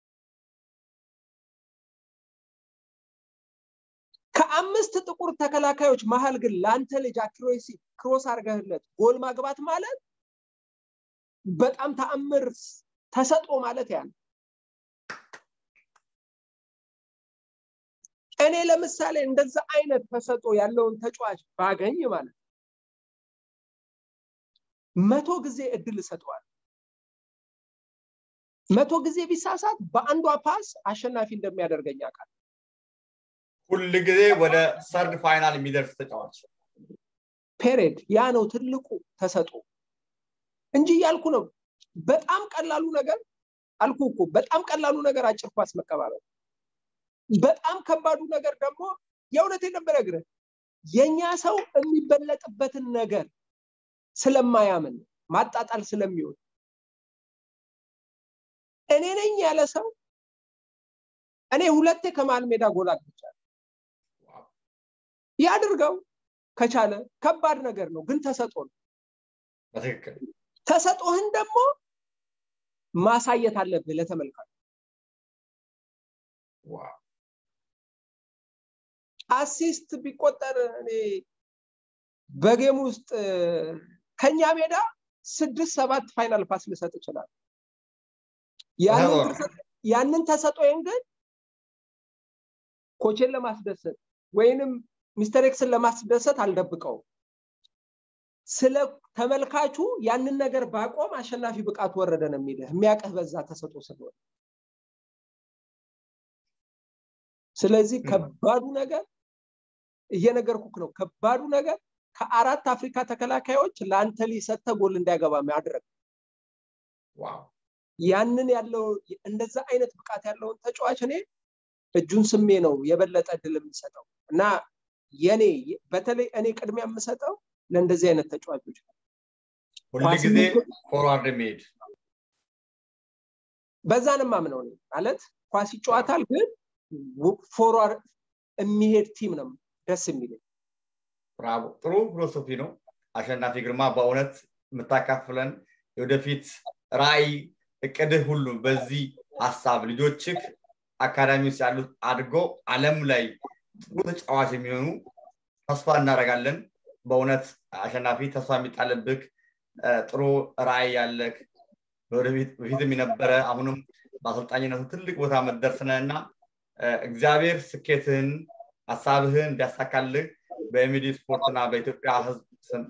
ከአምስት ጥቁር ተከላካዮች መሃል ግን ላንተ ልጅ አክሮሲ ክሮስ አርገህለት ጎል ማግባት ማለት በጣም ተአምር ተሰጦ ማለት ያን እኔ ለምሳሌ እንደዛ አይነት ተሰጦ ያለውን ተጫዋች ባገኝ ማለት 100 ጊዜ እድል ሰጥቷል 100 ጊዜ ቢሳሳት በአንዷ ፓስ አሸናፊ እንደሚያደርገኝ አቃል ሁሉ ጊዜ ወደ ሰርድ ፋይናል የሚደርስ ተጫዋች ፔሬድ ያ ነው ትልቁ ተሰጦ እንጂ ያልኩ ነው በጣም ቀላሉ ነገር አልኩ በጣም ቀላሉ ነገር አጭር ኳስ መቀባበል በጣም ከባዱ ነገር ደግሞ የእውነት የነበረግረ የኛ ሰው የሚበለጥበትን ነገር ስለማያምን ማጣጣል ስለሚወድ እኔ ነኝ ያለ ሰው እኔ ሁለቴ ከማል ሜዳ ጎል አግኝቻለሁ ያድርገው ከቻለ ከባድ ነገር ነው ግን ተሰጦ ነው በትክክል ተሰጦህን ደግሞ ማሳየት አለብህ ለተመልካቹ ዋው አሲስት ቢቆጠር እኔ በጌም ውስጥ ከኛ ሜዳ 6-7 ፋይናል ፓስ ልሰጥ ይችላል ያንን ተሰጦዬን ግን ኮቼን ለማስደሰት ወይንም ሚስተር ኤክስን ለማስደሰት አልደብቀው ስለ ተመልካቹ ያንን ነገር ባቆም አሸናፊ ብቃት ወረደ ነው የሚያቀህ በዛ ተሰጦ ስለሆነ ስለዚህ ከባዱ ነገር እየነገርኩክ ነው ከባዱ ነገር ከአራት አፍሪካ ተከላካዮች ላንተ ሊሰተ ጎል እንዳይገባ ማድረግ ዋው ያንን ያለው እንደዛ አይነት ብቃት ያለው ተጫዋች እኔ እጁን ስሜ ነው የበለጠ ድል የሚሰጠው እና የኔ በተለይ እኔ ቅድሚያ የምሰጠው ለእንደዚህ አይነት ተጫዋቾች ሁሉ ጊዜ ፎርዋርድ ሜድ በዛንም ማምነው ነው ማለት ኳስ ይጫወታል ግን ፎርዋርድ የሚሄድ ቲም ነው ደስ የሚለው ብራቮ ጥሩ ፊሎሶፊ ነው አሸናፊ ግርማ በእውነት መታካፍለን ወደፊት ራይ እቅድህ ሁሉ በዚህ ሐሳብ ልጆችክ አካዳሚውስ ያሉት አድጎ ዓለም ላይ ጥሩ ተጫዋች የሚሆኑ ተስፋ እናደርጋለን በእውነት አሸናፊ ተስፋ የሚጣልብክ ጥሩ ራይ ያለክ ወደፊትም የነበረ አሁንም በአሰልጣኝነቱ ትልቅ ቦታ መደርስነና እግዚአብሔር ስኬትህን ሐሳብህን እንዲያሳካልህ በኤምዲስፖርትና በኢትዮጵያ ህዝብ ስም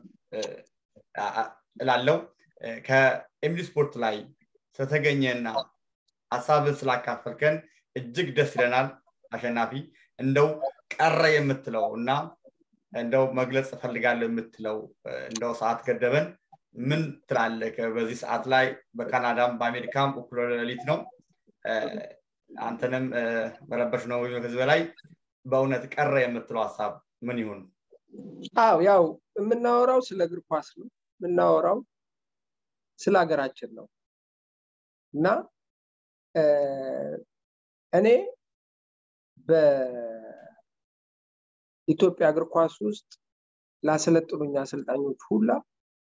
እላለሁ ከኤምዲስፖርት ላይ ስለተገኘና ሐሳብን ስላካፈልከን እጅግ ደስ ይለናል አሸናፊ እንደው ቀረ የምትለውና እንደው መግለጽ ፈልጋለሁ የምትለው እንደው ሰዓት ገደበን ምን ትላለህ በዚህ ሰዓት ላይ በካናዳም በአሜሪካም እኩለ ሌሊት ነው አንተንም በረበሽ ነው ህዝብ ላይ በእውነት ቀረ የምትለው ሐሳብ ምን ይሁን አው ያው የምናወራው ስለ እግር ኳስ ነው የምናወራው ስለ ሀገራችን ነው እና እኔ በኢትዮጵያ እግር ኳስ ውስጥ ላሰለጥኑኛ አሰልጣኞች ሁላ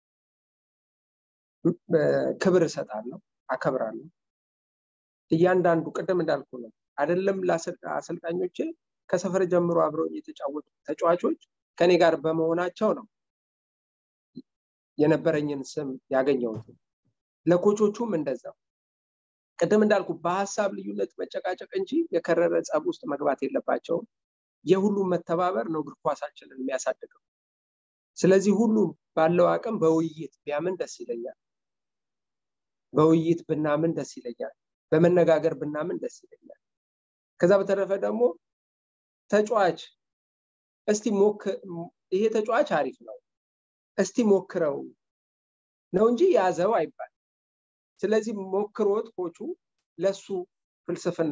ክብር ሰጣለሁ አከብራለሁ እያንዳንዱ ቀደም እንዳልኩ ነው አይደለም ለአሰልጣኞች ከሰፈር ጀምሮ አብረው የተጫወቱ ተጫዋቾች ከኔ ጋር በመሆናቸው ነው የነበረኝን ስም ያገኘሁት ለኮቾቹም እንደዛው ቅድም እንዳልኩ በሐሳብ ልዩነት መጨቃጨቅ እንጂ የከረረ ጸብ ውስጥ መግባት የለባቸውም የሁሉም መተባበር ነው እግር ኳሳችንን የሚያሳድገው ስለዚህ ሁሉም ባለው አቅም በውይይት ቢያምን ደስ ይለኛል በውይይት ብናምን ደስ ይለኛል በመነጋገር ብናምን ደስ ይለኛል ከዛ በተረፈ ደግሞ ተጫዋች እስቲ ይሄ ተጫዋች አሪፍ ነው እስቲ ሞክረው ነው እንጂ ያዘው አይባል ስለዚህ ሞክሮት ኮቹ ለሱ ፍልስፍና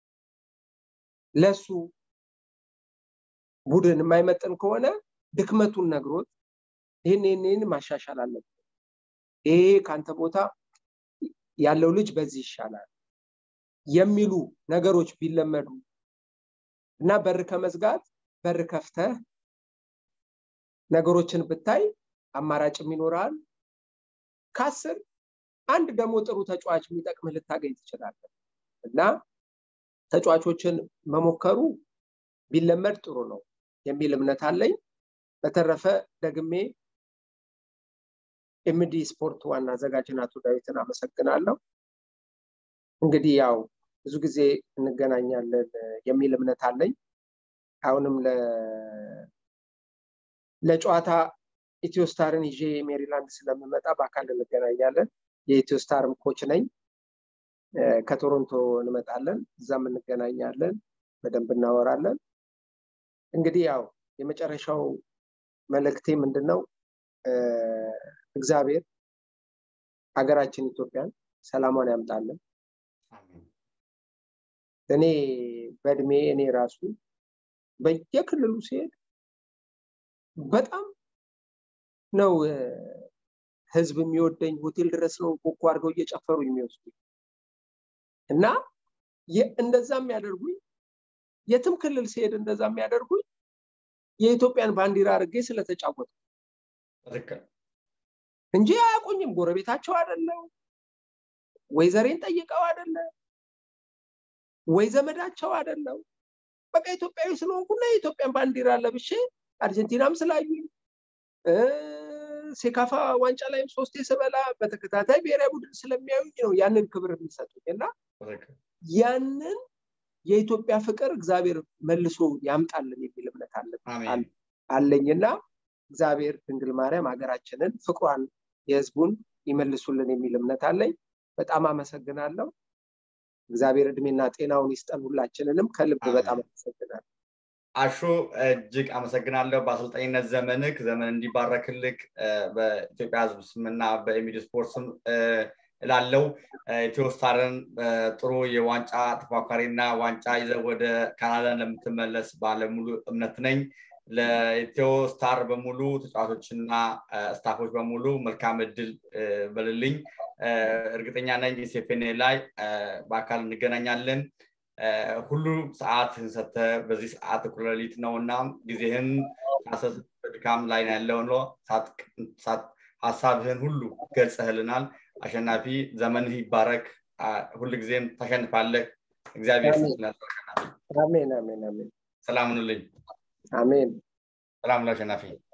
ለሱ ቡድን የማይመጥን ከሆነ ድክመቱን ነግሮት ይሄንን ማሻሻል አለበት ይሄ ካንተ ቦታ ያለው ልጅ በዚህ ይሻላል የሚሉ ነገሮች ቢለመዱ እና በር ከመዝጋት በር ከፍተህ ነገሮችን ብታይ አማራጭም ይኖራል ካስር አንድ ደግሞ ጥሩ ተጫዋች የሚጠቅምህ ልታገኝ ትችላለህ እና ተጫዋቾችን መሞከሩ ቢለመድ ጥሩ ነው የሚል እምነት አለኝ በተረፈ ደግሜ MDsport ዋና አዘጋጅና አቶ ዳዊትን አመሰግናለሁ እንግዲህ ያው ብዙ ጊዜ እንገናኛለን የሚል እምነት አለኝ አሁንም ለጨዋታ ኢትዮስታርን ይዤ ሜሪላንድ ስለምመጣ በአካል እንገናኛለን የኢትዮስታርም ኮች ነኝ ከቶሮንቶ እንመጣለን እዛም እንገናኛለን በደንብ እናወራለን እንግዲህ ያው የመጨረሻው መልእክቴ ምንድነው እግዚአብሔር ሀገራችን ኢትዮጵያን ሰላሟን ያምጣልን አሜን እኔ በእድሜ እኔ ራሱ በየክልሉ ሲሄድ በጣም ነው ህዝብ የሚወደኝ ሆቴል ድረስ ነው ኮኮ አድርገው እየጨፈሩ የሚወስዱ እና እንደዛም ያደርጉኝ የትም ክልል ሲሄድ እንደዛም ያደርጉኝ የኢትዮጵያን ባንዲራ አርጌ ስለተጫወቱ ትክክል እንጂ አያቁኝም ጎረቤታቸው አይደለም ወይዘሬን ጠይቀው አይደለም ወይ ዘመዳቸው አይደለም በቃ ኢትዮጵያዊ ስለሆንኩና የኢትዮጵያን ባንዲራ ለብሼ አርጀንቲናም ስላዩኝ ሴካፋ ዋንጫ ላይም 3 ሰበላ በተከታታይ ብሔራዊ ቡድን ስለሚያዩኝ ነው ያንን ክብር የሚሰጡኝና ያንን የኢትዮጵያ ፍቅር እግዚአብሔር መልሶ ያምጣልን የሚል እምነት አለኝና እግዚአብሔር ድንግል ማርያም ሀገራችንን ፍቅሯን የህዝቡን ይመልሱልን የሚል እምነት አለኝ በጣም አመሰግናለሁ እግዚአብሔር እድሜና ጤናውን ይስጠን ሁላችንንም ከልብ በጣም አመሰግናለሁ አሹ እጅግ አመሰግናለሁ በአሰልጣኝነት ዘመን እንዲባረክልክ በኢትዮጵያ ህዝብ ስምና በኤምዲስፖርት ስም እላለው ኢትዮስታርን ጥሩ የዋንጫ ተፋካሪና ዋንጫ ይዘው ወደ ካናዳ ለምትመለስ ባለሙሉ እምነት ነኝ ለኢትዮስታር በሙሉ ተጫዋቾችና ስታፎች በሙሉ መልካም እድል በልልኝ እርግጠኛ ነኝ ሲኤፍኤን ላይ በአካል እንገናኛለን ሁሉ ሰዓትን ሰተ በዚህ ሰዓት ኩለሊት ነውና ጊዜህን ታሰስ በድካም ላይ ያለው ነው ሐሳብህን ሁሉ ገልጸህልናል አሸናፊ ዘመንህ ይባረክ ሁሉ ጊዜም ተሸንፋለህ እግዚአብሔር ይስጥልህ አሜን አሜን አሜን ሰላም ሁኑልኝ አሜን ሰላም ለአሸናፊ